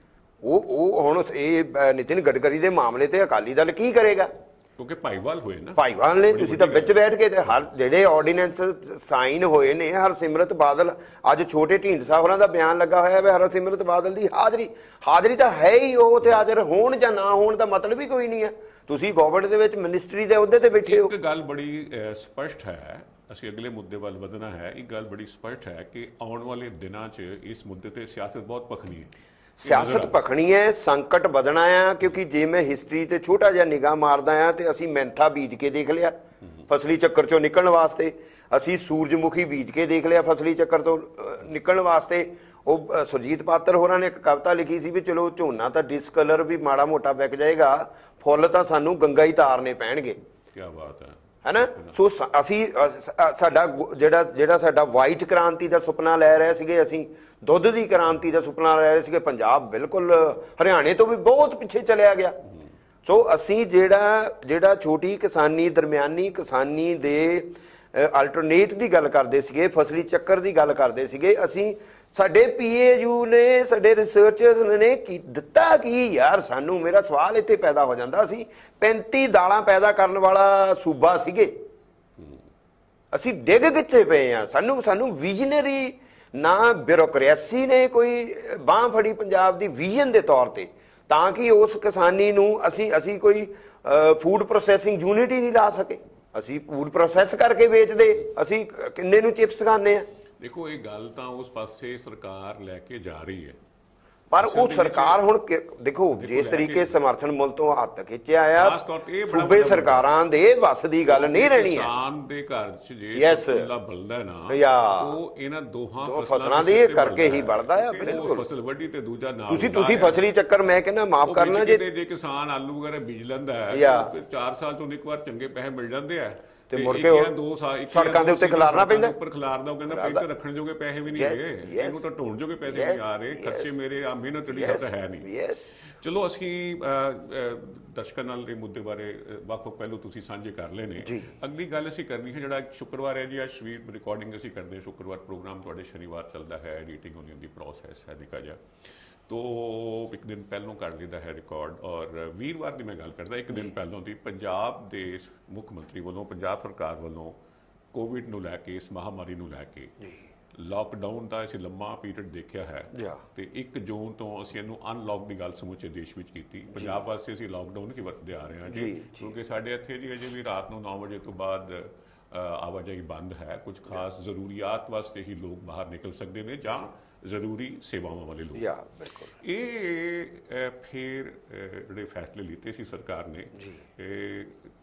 ਉਹ ਹੁਣ ਇਹ ਨਿਤਿਨ ਗਡਕਰੀ ਦੇ ਮਾਮਲੇ ਤੇ ਅਕਾਲੀ ਦਲ ਕੀ ਕਰੇਗਾ? ਕਿਉਂਕਿ ਭਾਈਵਾਲ ਹੋਏ ਨਾ, ਭਾਈਵਾਲ ਨੇ, ਤੁਸੀਂ ਤਾਂ ਵਿੱਚ ਬੈਠ ਕੇ ਹਰ ਜਿਹੜੇ ਆਰਡੀਨੈਂਸ ਸਾਈਨ ਹੋਏ ਨੇ, ਹਰਸਿਮਰਤ ਬਾਦਲ, ਅੱਜ ਛੋਟੇ ਢੀਂਡਸਾ ਹੋਰਾਂ ਦਾ ਬਿਆਨ ਲੱਗਾ ਹੋਇਆ ਹੈ, ਹਰਸਿਮਰਤ ਬਾਦਲ ਦੀ ਹਾਜ਼ਰੀ ਤਾਂ ਹੈ ਹੀ, ਉਹ ਤੇ ਹਾਜ਼ਰ ਹੋਣ ਜਾਂ ਨਾ ਹੋਣ ਦਾ ਮਤਲਬ ਹੀ ਕੋਈ ਨਹੀਂ ਹੈ। ਤੁਸੀਂ ਗਵਰਨਮੈਂਟ ਦੇ ਵਿੱਚ ਮਿਨਿਸਟਰੀ ਦੇ ਅਹੁਦੇ ਤੇ ਬੈਠੇ ਹੋ। ਇੱਕ ਗੱਲ ਬੜੀ ਸਪਸ਼ਟ ਹੈ, ਅਸੀਂ ਅਗਲੇ ਮੁੱਦੇ ਵੱਲ ਵਧਣਾ ਹੈ, ਇੱਕ ਗੱਲ ਬੜੀ ਸਪਸ਼ਟ ਹੈ ਕਿ ਆਉਣ ਵਾਲੇ ਦਿਨਾਂ 'ਚ ਇਸ ਮੁੱਦੇ ਤੇ ਸਿਆਸਤ ਬਹੁਤ ਭਖਣੀ ਹੈ, ਸਿਆਸਤ ਭਖਣੀ ਹੈ, ਸੰਕਟ ਵਧਣਾ ਆ। ਕਿਉਂਕਿ ਜੇ ਮੈਂ ਹਿਸਟਰੀ ਤੇ ਛੋਟਾ ਜਿਹਾ ਨਿਗਾਹ ਮਾਰਦਾ ਆ ਤੇ ਅਸੀਂ ਮੈਂਥਾ ਬੀਜ ਕੇ ਦੇਖ ਲਿਆ ਫਸਲੀ ਚੱਕਰ ਚੋਂ ਨਿਕਲਣ ਵਾਸਤੇ, ਅਸੀਂ ਸੂਰਜਮੁਖੀ ਬੀਜ ਕੇ ਦੇਖ ਲਿਆ ਫਸਲੀ ਚੱਕਰ ਤੋਂ ਨਿਕਲਣ ਵਾਸਤੇ। ਉਹ ਸੁਰਜੀਤ ਪਾਤਰ ਹੋਰਾਂ ਨੇ ਇੱਕ ਕਵਿਤਾ ਲਿਖੀ ਸੀ ਵੀ ਚਲੋ ਝੋਨਾ ਤਾਂ ਡਿਸਕਲਰ ਵੀ ਮਾੜਾ ਮੋਟਾ ਵਿਕ ਜਾਏਗਾ, ਫੁੱਲ ਤਾਂ ਸਾਨੂੰ ਗੰਗਾ ਹੀ ਤਾਰਨੇ ਪੈਣਗੇ। ਕੀ ਬਾਤ ਹੈ, ਹੈ ਨਾ। ਸੋ ਅਸੀਂ ਸਾਡਾ ਜਿਹੜਾ ਸਾਡਾ ਵਾਈਟ ਕ੍ਰਾਂਤੀ ਦਾ ਸੁਪਨਾ ਲੈ ਰਹੇ ਸੀਗੇ, ਅਸੀਂ ਦੁੱਧ ਦੀ ਕ੍ਰਾਂਤੀ ਦਾ ਸੁਪਨਾ ਲੈ ਰਹੇ ਸੀਗੇ, ਪੰਜਾਬ ਬਿਲਕੁਲ ਹਰਿਆਣੇ ਤੋਂ ਵੀ ਬਹੁਤ ਪਿੱਛੇ ਚਲਿਆ ਗਿਆ। ਸੋ ਅਸੀਂ ਜਿਹੜਾ ਛੋਟੀ ਕਿਸਾਨੀ, ਦਰਮਿਆਨੀ ਕਿਸਾਨੀ ਦੇ ਅਲਟਰਨੇਟ ਦੀ ਗੱਲ ਕਰਦੇ ਸੀਗੇ, ਫਸਲੀ ਚੱਕਰ ਦੀ ਗੱਲ ਕਰਦੇ ਸੀਗੇ, ਅਸੀਂ ਸਾਡੇ PAU ਨੇ, ਸਾਡੇ ਰਿਸਰਚਰਸ ਨੇ ਦਿੱਤਾ ਕੀ ਯਾਰ ਸਾਨੂੰ? ਮੇਰਾ ਸਵਾਲ ਇੱਥੇ ਪੈਦਾ ਹੋ ਜਾਂਦਾ। ਅਸੀਂ 35 ਦਾਲਾਂ ਪੈਦਾ ਕਰਨ ਵਾਲਾ ਸੂਬਾ ਸੀਗੇ, ਅਸੀਂ ਡਿੱਗ ਕਿੱਥੇ ਪਏ ਆ? ਸਾਨੂੰ ਵਿਜ਼ਨਰੀ ਨਾ ਬਿਊਰੋਕ੍ਰੇਸੀ ਨੇ ਕੋਈ ਬਾਂਹ ਫੜੀ ਪੰਜਾਬ ਦੀ ਵਿਜ਼ਨ ਦੇ ਤੌਰ ਤੇ, ਤਾਂ ਕਿ ਉਸ ਕਿਸਾਨੀ ਨੂੰ ਅਸੀਂ ਕੋਈ ਫੂਡ ਪ੍ਰੋਸੈਸਿੰਗ ਯੂਨਿਟ ਹੀ ਨਹੀਂ ਲਾ ਸਕੇ। ਅਸੀਂ ਫੂਡ ਪ੍ਰੋਸੈਸ ਕਰਕੇ ਵੇਚਦੇ, ਅਸੀਂ ਕਿੰਨੇ ਨੂੰ ਚਿਪਸ ਖਾਂਦੇ ਆ। ਦੇਖੋ ਇਹ ਗੱਲ ਤਾਂ ਉਸ ਪਾਸੇ ਸਰਕਾਰ ਲੈ ਕੇ ਜਾ ਰਹੀ ਹੈ, ਪਰ ਉਹ ਸਰਕਾਰ ਹੁਣ ਦੇਖੋ ਜਿਸ ਤਰੀਕੇ ਸਮਰਥਨ ਮੁੱਲ ਤੋਂ ਹੱਥ ਖਿੱਚਿਆ ਆ, ਸੂਬੇ ਸਰਕਾਰਾਂ ਦੇ ਵੱਸ ਦੀ ਗੱਲ ਨਹੀਂ ਰਹਿਣੀ ਹੈ। ਕਿਸਾਨ ਦੇ ਘਰ 'ਚ ਜੇ ਫਸਲਾ ਬਲਦਾ ਨਾ, ਉਹ ਇਹਨਾਂ ਦੋਹਾਂ ਫਸਲਾਂ ਦੇ ਕਰਕੇ ਹੀ ਬਲਦਾ ਆ। ਬਿਲਕੁਲ, ਫਸਲ ਵੱਡੀ ਤੇ ਦੂਜਾ ਨਾਲ। ਤੁਸੀਂ ਫਸਲੀ ਚੱਕਰ, ਮੈਂ ਕਹਿੰਦਾ ਮਾਫ ਕਰਨਾ, ਜੇ ਕਿਸਾਨ ਆਲੂ ਵਗੈਰਾ ਬੀਜ ਲੈਂਦਾ ਹੈ, 4 ਸਾਲ ਤੋਂ ਇੱਕ ਵਾਰ ਚੰਗੇ ਪੈਸੇ ਮਿਲ ਜਾਂਦੇ ਆ, ਤੇ ਮੁੜ ਕੇ ਸੜਕਾਂ ਦੇ ਉੱਤੇ ਖਿਲਾਰਨਾ ਪੈਂਦਾ, ਉੱਪਰ ਖਿਲਾਰਦਾ। ਉਹ ਕਹਿੰਦਾ ਪੈਸੇ ਰੱਖਣ ਜੋਗੇ ਪੈਸੇ ਵੀ ਨਹੀਂ ਹੈਗੇ, ਇਹਨੂੰ ਤਾਂ ਢੋਣ ਜੋਗੇ ਪੈਸੇ ਨਹੀਂ ਆ ਰਹੇ, ਖਰਚੇ ਮੇਰੇ ਆ ਮਿਹਨਤ ਜਿਹੜੀ ਤਾਂ ਹੈ ਨਹੀਂ। ਚਲੋ ਅਸੀਂ ਦਰਸ਼ਕਾਂ ਨਾਲ ਇਹ ਮੁੱਦੇ ਬਾਰੇ ਵੱਖ-ਵੱਖ ਪਹਿਲੂ ਤੁਸੀਂ ਸਾਂਝੇ ਕਰ ਲਏ ਨੇ। ਅਗਲੀ ਗੱਲ ਅਸੀਂ ਕਰਨੀ ਹੈ, ਜਿਹੜਾ ਸ਼ੁੱਕਰਵਾਰ ਹੈ ਜੀ, ਅੱਜ ਰਿਕਾਰਡਿੰਗ ਅਸੀਂ ਕਰਦੇ ਹਾਂ ਸ਼ੁੱਕਰਵਾਰ, ਪ੍ਰੋਗਰਾਮ ਤੁਹਾਡੇ ਸ਼ਨੀਵਾਰ ਚੱਲਦਾ ਹੈ, ਐਡੀਟਿੰਗ ਹੋਣੀ ਹੁੰਦੀ, ਪ੍ਰੋਸੈਸ ਹੈ ਨਿੱਕਾ ਜਿਹਾ, तो एक दिन पहलों कर लीता है रिकॉर्ड। और वीरवार की मैं गल करता, एक दिन पहलों की पंजाब के मुख मंत्री वालों, पंजाब सरकार वालों कोविड नूं लैके, इस महामारी नूं लैके लॉकडाउन का असीं लंबा पीरियड देखा है, तो 1 जून तो असीं इहनूं अनलॉक की गल समूचे देश में की। पंजाब वास्ते असीं लॉकडाउन ही वरतदे आ रहे हैं जी, क्योंकि साडे इत्थे जी अजे भी रात नूं 9 बजे तो बाद आवाजाही बंद है। कुछ खास जरूरियात वास्ते ही लोग बाहर निकल सकते हैं, जां ਜ਼ਰੂਰੀ ਸੇਵਾਵਾਂ ਵਾਲੇ ਲੋਕ। ਬਿਲਕੁਲ। ਇਹ ਫਿਰ ਜਿਹੜੇ ਫੈਸਲੇ ਲਿੱਤੇ ਸੀ ਸਰਕਾਰ ਨੇ,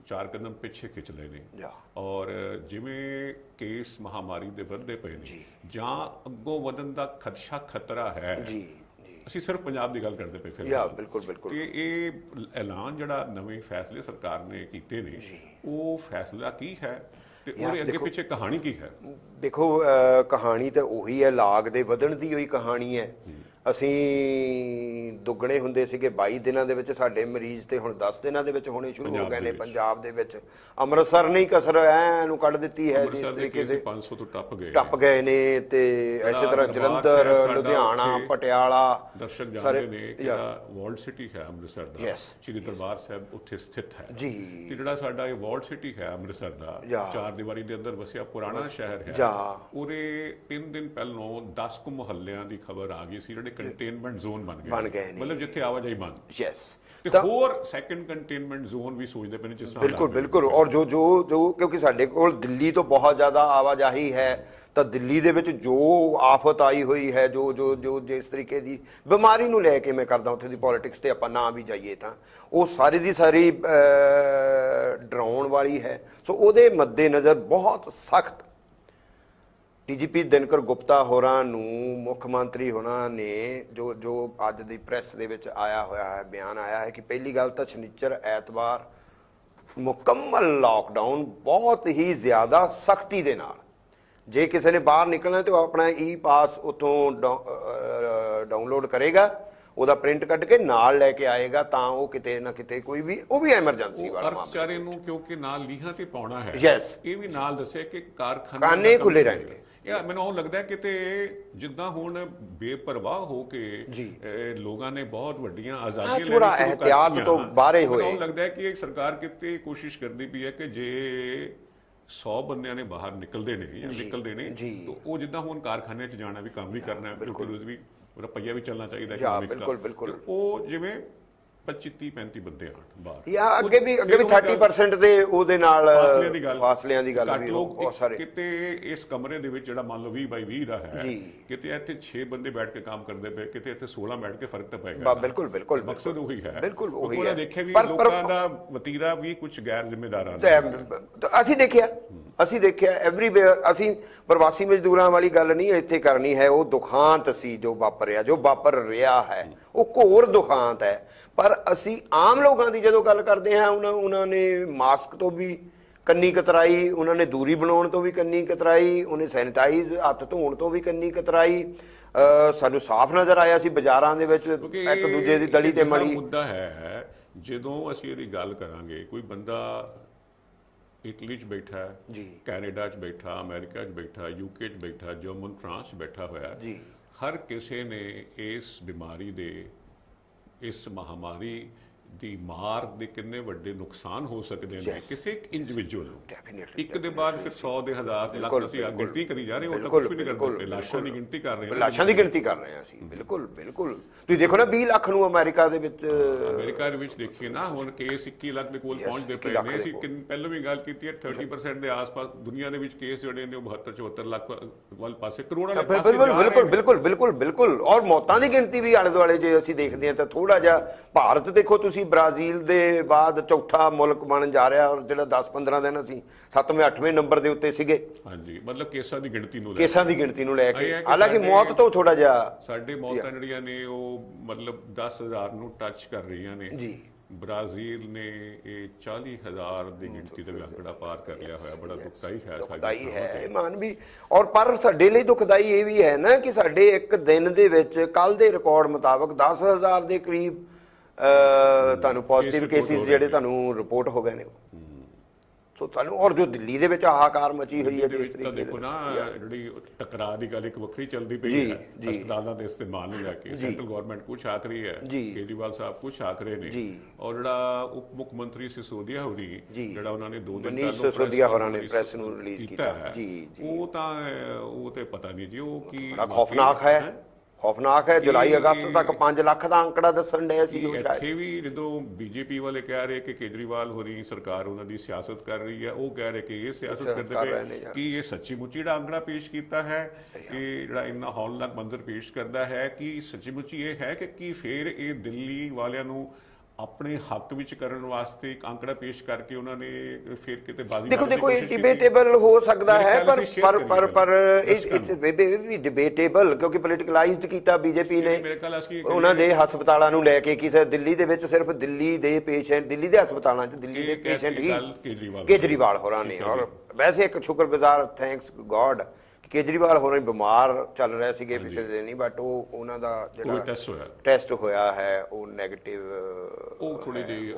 4 ਕਦਮ ਪਿੱਛੇ ਖਿੱਚ ਲਏ ਨੇ। ਔਰ ਜਿਵੇਂ ਕੇਸ ਮਹਾਮਾਰੀ ਦੇ ਵੱਧਦੇ ਪਏ ਨੇ ਜਾਂ ਅੱਗੋਂ ਵਧਣ ਦਾ ਖਤਰਾ ਹੈ, ਅਸੀਂ ਸਿਰਫ ਪੰਜਾਬ ਦੀ ਗੱਲ ਕਰਦੇ ਪਏ ਫਿਰ ਬਿਲਕੁਲ ਬਿਲਕੁਲ ਕਿ ਇਹ ਐਲਾਨ ਜਿਹੜਾ ਨਵੇਂ ਫੈਸਲੇ ਸਰਕਾਰ ਨੇ ਕੀਤੇ ਨੇ, ਉਹ ਫੈਸਲਾ ਕੀ ਹੈ ਤੇ ਉਹਦੇ ਅੱਗੇ ਪਿੱਛੇ ਕਹਾਣੀ ਕੀ ਹੈ? ਦੇਖੋ, ਕਹਾਣੀ ਤਾਂ ਉਹੀ ਹੈ, ਲਾਗ ਦੇ ਵਧਣ ਦੀ ਉਹੀ ਕਹਾਣੀ ਹੈ। ਅਸੀਂ ਦੁੱਗਣੇ ਹੁੰਦੇ ਸੀਗੇ 22 ਦਿਨਾਂ ਦੇ ਵਿੱਚ, ਸਾਡੇ ਮਰੀਜ਼ ਤੇ ਹੁਣ 10 ਦਿਨਾਂ ਦੇ ਵਿੱਚ ਹੋਣੇ ਸ਼ੁਰੂ ਹੋ ਗਏ ਨੇ ਪੰਜਾਬ ਦੇ ਵਿੱਚ। ਅੰਮ੍ਰਿਤਸਰ ਨੇ ਕਸਰ ਐਨੂੰ ਕੱਢ ਦਿੱਤੀ ਹੈ ਜਿਸ ਤਰੀਕੇ ਦੇ 500 ਤੋਂ ਟੱਪ ਗਏ ਨੇ। ਤੇ ਇਸੇ ਤਰ੍ਹਾਂ ਜਲੰਧਰ, ਲੁਧਿਆਣਾ, ਪਟਿਆਲਾ ਦਰਸ਼ਕ ਜਾਣਦੇ ਨੇ ਕਿ ਵਰਲਡ ਸਿਟੀ ਹੈ ਅੰਮ੍ਰਿਤਸਰ ਦਾ, ਸ਼੍ਰੀ ਦਰਬਾਰ ਸਾਹਿਬ ਉੱਥੇ ਸਥਿਤ ਹੈ ਜੀ। ਤੇ ਜਿਹੜਾ ਸਾਡਾ ਇਹ ਵਰਲਡ ਸਿਟੀ ਹੈ ਅੰਮ੍ਰਿਤਸਰ ਦਾ, 4 ਦੀਵਾਰੀ ਦੇ ਅੰਦਰ ਵਸਿਆ ਪੁਰਾਣਾ ਸ਼ਹਿਰ ਹੈ, ਉਹਦੇ 3 ਦਿਨ ਪਹਿਲਾਂ 10 ਕੁ ਮੁਹੱਲਿਆਂ ਦੀ ਖਬਰ ਆ ਗਈ ਸੀ ਜਿਹੜੇ ਕੰਟੇਨਮੈਂਟ ਜ਼ੋਨ ਬਣ ਗਏ, ਮਤਲਬ ਜਿੱਥੇ ਆਵਾਜਾਈ ਬੰਦ। ਤੇ ਹੋਰ ਸੈਕੰਡ ਕੰਟੇਨਮੈਂਟ ਜ਼ੋਨ ਵੀ ਸੋਚਦੇ ਪਏ ਨੇ ਜਿਸ ਤਰ੍ਹਾਂ। ਬਿਲਕੁਲ ਬਿਲਕੁਲ। ਔਰ ਜੋ ਕਿਉਂਕਿ ਸਾਡੇ ਕੋਲ ਦਿੱਲੀ ਤੋਂ ਬਹੁਤ ਜ਼ਿਆਦਾ ਆਵਾਜਾਈ ਹੈ, ਤਾਂ ਦਿੱਲੀ ਦੇ ਵਿੱਚ ਜੋ ਆਫਤ ਆਈ ਹੋਈ ਹੈ, ਜੋ ਜਿਸ ਤਰੀਕੇ ਦੀ ਬਿਮਾਰੀ ਨੂੰ ਲੈ ਕੇ ਮੈਂ ਕਰਦਾ ਉੱਥੇ ਦੀ ਪੋਲਿਟਿਕਸ ਤੇ ਆਪਾਂ ਨਾ ਵੀ ਜਾਈਏ ਤਾਂ ਉਹ ਸਾਰੀ ਦੀ ਸਾਰੀ ਡਰਾਉਣ ਵਾਲੀ ਹੈ। ਸੋ ਉਹਦੇ ਮੱਦੇ ਨਜ਼ਰ ਬਹੁਤ ਸਖਤ ਡੀਜੀਪੀ ਦਿਨਕਰ ਗੁਪਤਾ ਹੋਰਾਂ ਨੂੰ, ਮੁੱਖ ਮੰਤਰੀ ਹੋਰਾਂ ਨੇ ਜੋ ਅੱਜ ਦੀ ਪ੍ਰੈਸ ਦੇ ਵਿੱਚ ਆਇਆ ਹੋਇਆ ਹੈ, ਬਿਆਨ ਆਇਆ ਹੈ ਕਿ ਪਹਿਲੀ ਗੱਲ ਤਾਂ ਸ਼ਨੀਚਰ ਐਤਵਾਰ ਮੁਕੰਮਲ ਲਾਕਡਾਊਨ, ਬਹੁਤ ਹੀ ਜ਼ਿਆਦਾ ਸਖਤੀ ਦੇ ਨਾਲ। ਜੇ ਕਿਸੇ ਨੇ ਬਾਹਰ ਨਿਕਲਣਾ ਤੇ ਉਹ ਆਪਣਾ ਪਾਸ ਉੱਥੋਂ ਡਾਊਨਲੋਡ ਕਰੇਗਾ, ਉਹਦਾ ਪ੍ਰਿੰਟ ਕੱਢ ਕੇ ਨਾਲ ਲੈ ਕੇ ਆਏਗਾ, ਤਾਂ ਉਹ ਕਿਤੇ ਨਾ ਕਿਤੇ ਕੋਈ ਵੀ, ਉਹ ਵੀ ਐਮਰਜੈਂਸੀ ਵਾਲਾ ਵਿਚਾਰੇ ਨੂੰ ਕਿਉਂਕਿ ਨਾਲ ਲੀਹਾਂ ਤੇ ਪਾਉਣਾ ਹੈ। ਇਹ ਵੀ ਨਾਲ ਦੱਸਿਆ ਕਿ ਕਾਰਖਾਨੇ ਖੁੱਲੇ ਰਹਿਣਗੇ। ਮੈਨੂੰ ਉਹ ਲੱਗਦਾ ਕਿ ਤੇ ਜਿੱਦਾਂ ਹੁਣ ਬੇਪਰਵਾਹ ਹੋ ਕੇ ਲੋਕਾਂ ਨੇ ਬਹੁਤ ਵੱਡੀਆਂ ਆਜ਼ਾਦੀਆਂ ਥੋੜਾ ਇਹਤਿਆਤ ਤੋਂ ਬਾਹਰੇ ਹੋਏ। ਮੈਨੂੰ ਲੱਗਦਾ ਕਿ ਇਹ ਸਰਕਾਰ ਕਿਤੇ ਕੋਸ਼ਿਸ਼ ਕਰਦੀ ਪਈ ਹੈ ਕਿ ਜੇ 100 ਬੰਦਿਆਂ ਨੇ ਬਾਹਰ ਨਿਕਲਦੇ ਨੇ ਤਾਂ ਉਹ ਜਿੱਦਾਂ ਹੁਣ ਕਾਰਖਾਨੇ 'ਚ ਜਾਣਾ ਵੀ, ਕੰਮ ਵੀ ਕਰਨਾ, ਬਿਲਕੁਲ ਉਹਦੇ ਵੀ ਰੁਪਈਆ ਵੀ ਚੱਲਣਾ ਚਾਹੀਦਾ, ਬਿਲਕੁਲ। ਉਹ ਜਿਵੇਂ 25-35 ਬੰਦੇ ਆਣ ਬਾਹਰ, ਜਾਂ ਅੱਗੇ ਵੀ 30% ਦੇ ਉਹਦੇ ਨਾਲ ਫਾਸਲਿਆਂ ਦੀ ਗੱਲ ਵੀ ਬਹੁਤ ਸਾਰੇ। ਕਿਤੇ ਇਸ ਕਮਰੇ ਦੇ ਵਿੱਚ ਜਿਹੜਾ ਮੰਨ ਲਓ 20x20 ਦਾ ਹੈ, ਕਿਤੇ ਇੱਥੇ 6 ਬੰਦੇ ਬੈਠ ਕੇ ਕੰਮ ਕਰਦੇ ਪਏ, ਕਿਤੇ ਇੱਥੇ 16 ਬੈਠ ਕੇ ਫਰਕ ਤਾਂ ਪਏਗਾ। ਬਿਲਕੁਲ ਮਕਸਦ ਉਹੀ ਹੈ। ਬਿਲਕੁਲ ਉਹੀ ਹੈ। ਦੇਖਿਆ ਵੀ ਲੋਕਾਂ ਦਾ ਵਤੀਰਾ ਵੀ ਕੁਝ ਗੈਰ ਜ਼ਿੰਮੇਦਾਰਾਂ ਦਾ ਅਸੀਂ ਦੇਖਿਆ ਐਵਰੀਵੇਅਰ। ਅਸੀਂ ਪ੍ਰਵਾਸੀ ਮਜ਼ਦੂਰਾਂ ਵਾਲੀ ਗੱਲ ਨਹੀਂ ਇੱਥੇ ਕਰਨੀ ਹੈ, ਉਹ ਦੁਖਾਂਤ ਸੀ ਜੋ ਵਾਪਰ ਰਿਹਾ ਹੈ, ਉਹ ਘੋਰ ਦੁਖਾਂਤ ਹੈ। ਪਰ ਅਸੀਂ ਆਮ ਲੋਕਾਂ ਦੀ ਜਦੋਂ ਗੱਲ ਕਰਦੇ ਹਾਂ, ਉਹਨਾਂ ਨੇ ਮਾਸਕ ਤੋਂ ਵੀ ਕੰਨੀ ਕਤਰਾਈ, ਉਹਨਾਂ ਨੇ ਦੂਰੀ ਬਣਾਉਣ ਤੋਂ ਵੀ ਕੰਨੀ ਕਤਰਾਈ, ਉਹਨੇ ਸੈਨੀਟਾਈਜ਼ ਹੱਥ ਧੋਣ ਤੋਂ ਵੀ ਕੰਨੀ ਕਤਰਾਈ। ਸਾਨੂੰ ਸਾਫ਼ ਨਜ਼ਰ ਆਇਆ ਸੀ ਬਾਜ਼ਾਰਾਂ ਦੇ ਵਿੱਚ ਇੱਕ ਦੂਜੇ ਦੀ ਦਲੀ ਤੇ ਮਲੀ। ਮੁੱਦਾ ਹੈ ਜਦੋਂ ਅਸੀਂ ਇਹਦੀ ਗੱਲ ਕਰਾਂਗੇ, ਕੋਈ ਬੰਦਾ ਇਟਲੀ 'ਚ ਬੈਠਾ ਹੈ, ਕੈਨੇਡਾ 'ਚ ਬੈਠਾ, ਅਮਰੀਕਾ 'ਚ ਬੈਠਾ, UK 'ਚ ਬੈਠਾ, ਜਰਮਨ, ਫਰਾਂਸ 'ਚ ਬੈਠਾ ਹੋਇਆ, ਹਰ ਕਿਸੇ ਨੇ ਇਸ ਬਿਮਾਰੀ ਦੇ, ਇਸ ਮਹਾਮਾਰੀ ਦੀ ਮਾਰ ਦੇ ਕਿੰਨੇ ਵੱਡੇ ਨੁਕਸਾਨ ਹੋ ਸਕਦੇ ਨੇ ਕਿਸੇ ਇੱਕ ਇੰਡੀਵਿਜੂਅਲ ਨੂੰ। ਇੱਕ ਦੇ ਬਾਅਦ ਫਿਰ 100 ਦੇ 1000 ਲੱਖ ਅਸੀਂ ਗਿਣਤੀ ਕਰੀ ਜਾ ਰਹੇ, ਉਹ ਤਾਂ ਕੁਝ ਵੀ ਨਹੀਂ ਕਰਦੇ, ਲਾਸ਼ਾਂ ਦੀ ਗਿਣਤੀ ਕਰ ਰਹੇ ਹਾਂ, ਲਾਸ਼ਾਂ ਦੀ ਗਿਣਤੀ ਕਰ ਰਹੇ ਹਾਂ ਅਸੀਂ। ਬਿਲਕੁਲ ਤੁਸੀਂ ਦੇਖੋ ਨਾ 20 ਲੱਖ ਨੂੰ ਅਮਰੀਕਾ ਦੇ ਵਿੱਚ ਦੇਖੀਏ ਨਾ, ਹੁਣ ਕੇਸ 21 ਲੱਖ ਦੇ ਕੋਲ ਪਹੁੰਚਦੇ ਪਏ ਨੇ। ਅਸੀਂ ਪਹਿਲਾਂ ਵੀ ਗੱਲ ਕੀਤੀ ਹੈ 30% ਦੇ ਆਸ-ਪਾਸ ਦੁਨੀਆ ਦੇ ਵਿੱਚ ਕੇਸ ਜਿਹੜੇ ਨੇ ਉਹ 72-74 ਲੱਖ ਵੱਲ ਪਾਸੇ, ਕਰੋੜਾਂ ਦੇ ਪਾਸੇ। ਬਿਲਕੁਲ। ਔਰ ਮੌਤਾਂ ਦੀ ਗਿਣਤੀ ਵੀ ਆਲੇ ਦੁਆਲੇ ਜੇ ਅਸੀਂ ਦੇਖਦੇ ਹਾਂ ਤਾਂ ਥੋੜਾ ਜਿਹਾ, ਭਾਰਤ ਦੇਖੋ ਤੁਸੀਂ, ਬ੍ਰਾਜ਼ੀਲ ਦੇ ਬਾਅਦ ਚੌਥਾ ਮੁਲਕ ਬਣਨ ਜਾ ਰਿਹਾ, ਔਰ ਜਿਹੜਾ 10-15 ਦਿਨ ਅਸੀਂ 7ਵੇਂ-8ਵੇਂ ਨੰਬਰ ਦੇ ਉੱਤੇ ਸੀਗੇ। ਮਤਲਬ ਕੇਸਾਂ ਦੀ ਗਿਣਤੀ ਨੂੰ ਲੈ ਕੇ, ਹਾਲਾਂਕਿ ਮੌਤ ਤੋਂ ਥੋੜਾ ਜਿਹਾ ਸਾਡੇ ਮੌਤਾਂ ਜਿਹੜੀਆਂ ਨੇ ਉਹ ਮਤਲਬ 10,000 ਨੂੰ ਟੱਚ ਕਰ ਰਹੀਆਂ ਨੇ। ਬ੍ਰਾਜ਼ੀਲ ਨੇ ਇਹ 40,000 ਦੀ ਗਿਣਤੀ ਦਾ ਅੰਕੜਾ ਪਾਰ ਕਰ ਲਿਆ ਹੋਇਆ। ਬੜਾ ਦੁਖਦਾਈ ਹੈ ਮਾਨਵੀ। ਔਰ ਪਰ ਸਾਡੇ ਲਈ ਦੁਖਦਾਈ ਇਹ ਵੀ ਹੈ ਨਾ ਕਿ ਸਾਡੇ ਇੱਕ ਦਿਨ ਦੇ ਵਿੱਚ ਕੱਲ ਦੇ ਰਿਕਾਰਡ ਮੁਤਾਬਕ 10,000 ਦੇ ਕਰੀਬ ਤੁਹਾਨੂੰ ਪੋਜ਼ਿਟਿਵ ਕੇਸਿਸ ਜਿਹੜੇ ਤੁਹਾਨੂੰ ਰਿਪੋਰਟ ਹੋ ਗਏ ਨੇ। ਸੋ ਸਾਨੂੰ, ਔਰ ਜੋ ਦਿੱਲੀ ਦੇ ਵਿੱਚ ਹਾਹਾਕਾਰ ਮਚੀ ਹੋਈ ਹੈ ਜਿਸ ਤਰੀਕੇ ਦੇਖੋ ਨਾ, ਜਿਹੜੀ ਟਕਰਾਅ ਦੀ ਗੱਲ ਇੱਕ ਵੱਖਰੀ ਚੱਲਦੀ ਪਈ ਹੈ ਹਸਪਤਾਲਾਂ ਦੇ ਇਸਤੇਮਾਲ ਨੂੰ ਲੈ ਕੇ। ਸੈਂਟਰਲ ਗਵਰਨਮੈਂਟ ਕੁਛ ਆਖ ਰਹੀ ਹੈ, ਕੇਜਰੀਵਾਲ ਸਾਹਿਬ ਕੁਛ ਆਖ ਰਹੇ ਨੇ, ਔਰ ਜਿਹੜਾ ਉਪ ਮੁੱਖ ਮੰਤਰੀ ਸਿਸੋਦੀਆ ਹੋਰੀ, ਜਿਹੜਾ ਉਹਨਾਂ ਨੇ 2 ਦਿਨ ਪਹਿਲਾਂ ਪ੍ਰੈਸ ਨੂੰ ਰਿਲੀਜ਼ ਕੀਤਾ, ਉਹ ਤੇ ਪਤਾ ਨਹੀਂ ਜੀ ਉਹ ਕੀ ਖੌਫਨਾਕ ਹੈ। ਜੁਲਾਈ-ਅਗਸਤ ਤੱਕ 5 ਲੱਖ ਦਾ ਅੰਕੜਾ ਦੱਸਣ ਡਿਆ ਸੀ। ਇੱਥੇ ਵੀ ਜਦੋਂ ਬੀਜੇਪੀ ਵਾਲੇ ਕਹਿ ਰਹੇ ਕਿ ਕੇਜਰੀਵਾਲ ਹੋਰੀ ਸਰਕਾਰ ਉਹਨਾਂ ਦੀ ਸਿਆਸਤ ਕਰ ਰਹੀ ਹੈ, ਉਹ ਕਹਿ ਰਹੇ ਕਿ ਇਹ ਸਿਆਸਤ ਕਰਦੇ ਪਏ, ਕਿ ਇਹ ਸੱਚੀ ਮੁੱਚੀ ਜਿਹੜਾ ਅੰਕੜਾ ਪੇਸ਼ ਕੀਤਾ ਹੈ, ਇਹ ਜਿਹੜਾ ਇੰਨਾ ਹੌਲਨਾਕ ਮੰਜ਼ਰ ਪੇਸ਼ ਕਰਦਾ ਹੈ, ਕਿ ਸੱਚੀ ਮੁੱਚੀ ਇਹ ਹੈ ਕਿ ਕੀ ਫਿਰ ਇਹ ਦਿੱਲੀ ਵਾਲਿਆਂ ਨੂੰ ਆਪਣੇ ਹੱਕ ਵਿੱਚ ਕਰਨ ਵਾਸਤੇ ਇੱਕ ਅੰਕੜਾ ਪੇਸ਼ ਕਰਕੇ ਉਹਨਾਂ ਨੇ ਫਿਰ ਕਿਤੇ ਬਾਜ਼ੀ ਦੇਖੋ ਇਹ ਡਿਬੇਟੇਬਲ ਹੋ ਸਕਦਾ ਹੈ, ਪਰ ਇਟਸ ਵੀ ਡਿਬੇਟੇਬਲ ਕਿਉਂਕਿ ਪੋਲੀਟੀਕਲਾਈਜ਼ਡ ਕੀਤਾ ਬੀਜੇਪੀ ਨੇ ਉਹਨਾਂ ਦੇ ਹਸਪਤਾਲਾਂ ਨੂੰ ਲੈ ਕੇ। ਕਿਸੇ ਦਿੱਲੀ ਦੇ ਵਿੱਚ ਸਿਰਫ ਦਿੱਲੀ ਦੇ ਪੇਸ਼ੈਂਟ, ਦਿੱਲੀ ਦੇ ਹਸਪਤਾਲਾਂ 'ਚ ਦਿੱਲੀ ਦੇ ਪੇਸ਼ੈਂਟ ਹੀ ਕੇਜਰੀਵਾਲ ਹੋਰਾਂ ਨੇ। ਔਰ ਵੈਸੇ ਇੱਕ ਸ਼ੁਕਰਗੁਜ਼ਾਰ, ਥੈਂਕਸ ਗॉड, ਕੇਜਰੀਵਾਲ ਹੋਰਾਂ ਬਿਮਾਰ ਚੱਲ ਰਹੇ ਸੀਗੇ ਪਿਛਲੇ ਦਿਨ ਹੀ, ਬਟ ਉਹਨਾਂ ਦਾ ਜਿਹੜਾ ਟੈਸਟ ਹੋਇਆ ਹੈ ਉਹ ਨੈਗੇਟਿਵ। ਉਹ ਥੋੜੀ ਜਿਹੀ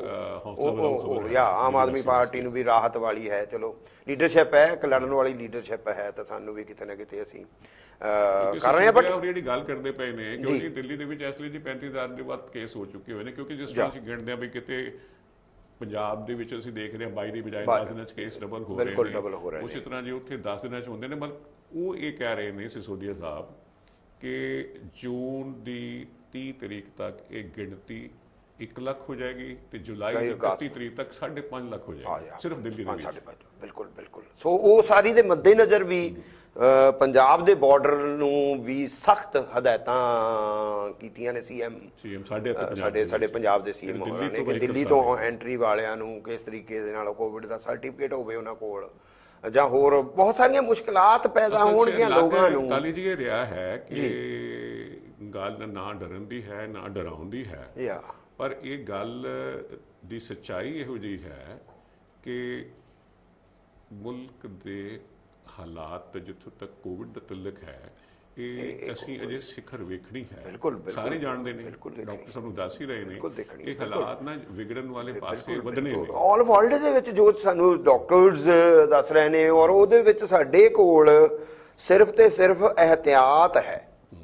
ਆਮ ਆਦਮੀ ਪਾਰਟੀ ਨੂੰ ਵੀ ਰਾਹਤ ਵਾਲੀ ਹੈ। ਚਲੋ ਲੀਡਰਸ਼ਿਪ ਹੈ, ਇੱਕ ਲੜਨ ਵਾਲੀ ਲੀਡਰਸ਼ਿਪ ਹੈ, ਤਾਂ ਸਾਨੂੰ ਵੀ ਕਿਤੇ ਨਾ ਕਿਤੇ ਅਸੀਂ ਕਰ ਰਹੇ ਹਾਂ। ਬਟ ਜਿਹੜੀ ਗੱਲ ਕਰਦੇ ਪਏ ਨੇ ਕਿਉਂਕਿ ਦਿੱਲੀ ਦੇ ਵਿੱਚ ਇਸ ਲਈ 35,000 ਦੇ ਵੱਧ ਕੇਸ ਹੋ ਚੁੱਕੇ ਹੋਏ ਨੇ, ਕਿਉਂਕਿ ਜਿਸ ਤਰ੍ਹਾਂ ਅਸੀਂ ਗਿਣਦੇ ਹਾਂ ਵੀ ਕਿਤੇ ਪੰਜਾਬ ਦੇ ਵਿੱਚ ਅਸੀਂ ਦੇਖ ਰਹੇ ਹਾਂ 22 ਦੀ ਬਜਾਏ 10 ਦਿਨਾਂ 'ਚ ਕੇਸ ਡਬਲ ਹੋ ਰਹੇ ਨੇ। ਉਸੇ ਤਰ੍ਹਾਂ ਜੇ ਉੱਥੇ 10 ਦਿਨਾਂ 'ਚ ਹੁੰਦੇ ਨੇ, ਮਤਲਬ ਉਹ ਇਹ ਕਹਿ ਰਹੇ ਨੇ ਸਿਸੋਦੀਆ ਸਾਹਿਬ ਕਿ ਜੂਨ ਦੀ 30 ਤਰੀਕ ਤੱਕ ਇਹ ਗਿਣਤੀ 1 ਲੱਖ ਹੋ ਜਾਏਗੀ ਤੇ ਜੁਲਾਈ ਦੀ 31 ਤਰੀਕ ਤੱਕ 5.5 ਲੱਖ ਹੋ ਜਾਏਗੀ ਸਿਰਫ ਦਿੱਲੀ ਦੇ ਵਿੱਚ। ਬਿਲਕੁਲ। ਸੋ ਉਹ ਸਾਰੀ ਦੇ ਮੱਦੇਨਜ਼ਰ ਵੀ ਪੰਜਾਬ ਦੇ ਬਾਰਡਰ ਨੂੰ ਵੀ ਸਖਤ ਹਦਾਇਤਾਂ ਕੀਤੀਆਂ ਨੇ ਸੀਐਮ ਸਾਡੇ ਪੰਜਾਬ ਦੇ ਸੀਐਮ ਹੋਰਾਂ ਨੇ ਕਿ ਦਿੱਲੀ ਤੋਂ ਐਂਟਰੀ ਵਾਲਿਆਂ ਨੂੰ ਕਿਸ ਤਰੀਕੇ ਦੇ ਨਾਲ ਕੋਵਿਡ ਦਾ ਸਰਟੀਫਿਕੇਟ ਹੋਵੇ ਉਹਨਾਂ ਕੋਲ, ਜਾਂ ਹੋਰ ਬਹੁਤ ਸਾਰੀਆਂ ਮੁਸ਼ਕਲਾਤ ਪੈਦਾ ਹੋਣਗੀਆਂ ਲੋਕਾਂ ਨੂੰ। ਕਾਲੀ ਜੀ ਇਹ ਰਿਹਾ ਹੈ ਕਿ ਗੱਲ ਨਾ ਡਰਨ ਦੀ ਹੈ ਨਾ ਡਰਾਉਣ ਦੀ ਹੈ, ਪਰ ਇਹ ਗੱਲ ਦੀ ਸੱਚਾਈ ਇਹੋ ਜਿਹੀ ਹੈ ਕਿ ਮੁਲਕ ਦੇ ਹਾਲਾਤ ਜਿੱਥੋਂ ਤੱਕ ਕੋਵਿਡ ਦਾ ਤਲਕ ਹੈ ਇਹ ਅਸੀਂ ਅਜੇ ਸਿਖਰ ਵੇਖਣੀ ਹੈ। ਸਾਰੇ ਜਾਣਦੇ ਨੇ, ਡਾਕਟਰ ਸਾਨੂੰ ਦੱਸ ਹੀ ਰਹੇ ਨੇ ਇਹ ਹਾਲਾਤ ਨਾ ਵਿਗੜਨ ਵਾਲੇ ਪਾਸੇ ਵਧਣੇ ਨੇ। ਆਲ ਵਰਲਡ ਦੇ ਵਿੱਚ ਜੋ ਸਾਨੂੰ ਡਾਕਟਰਸ ਦੱਸ ਰਹੇ ਨੇ, ਔਰ ਉਹਦੇ ਵਿੱਚ ਸਾਡੇ ਕੋਲ ਸਿਰਫ ਤੇ ਸਿਰਫ ਇਹਤਿਆਤ ਹੈ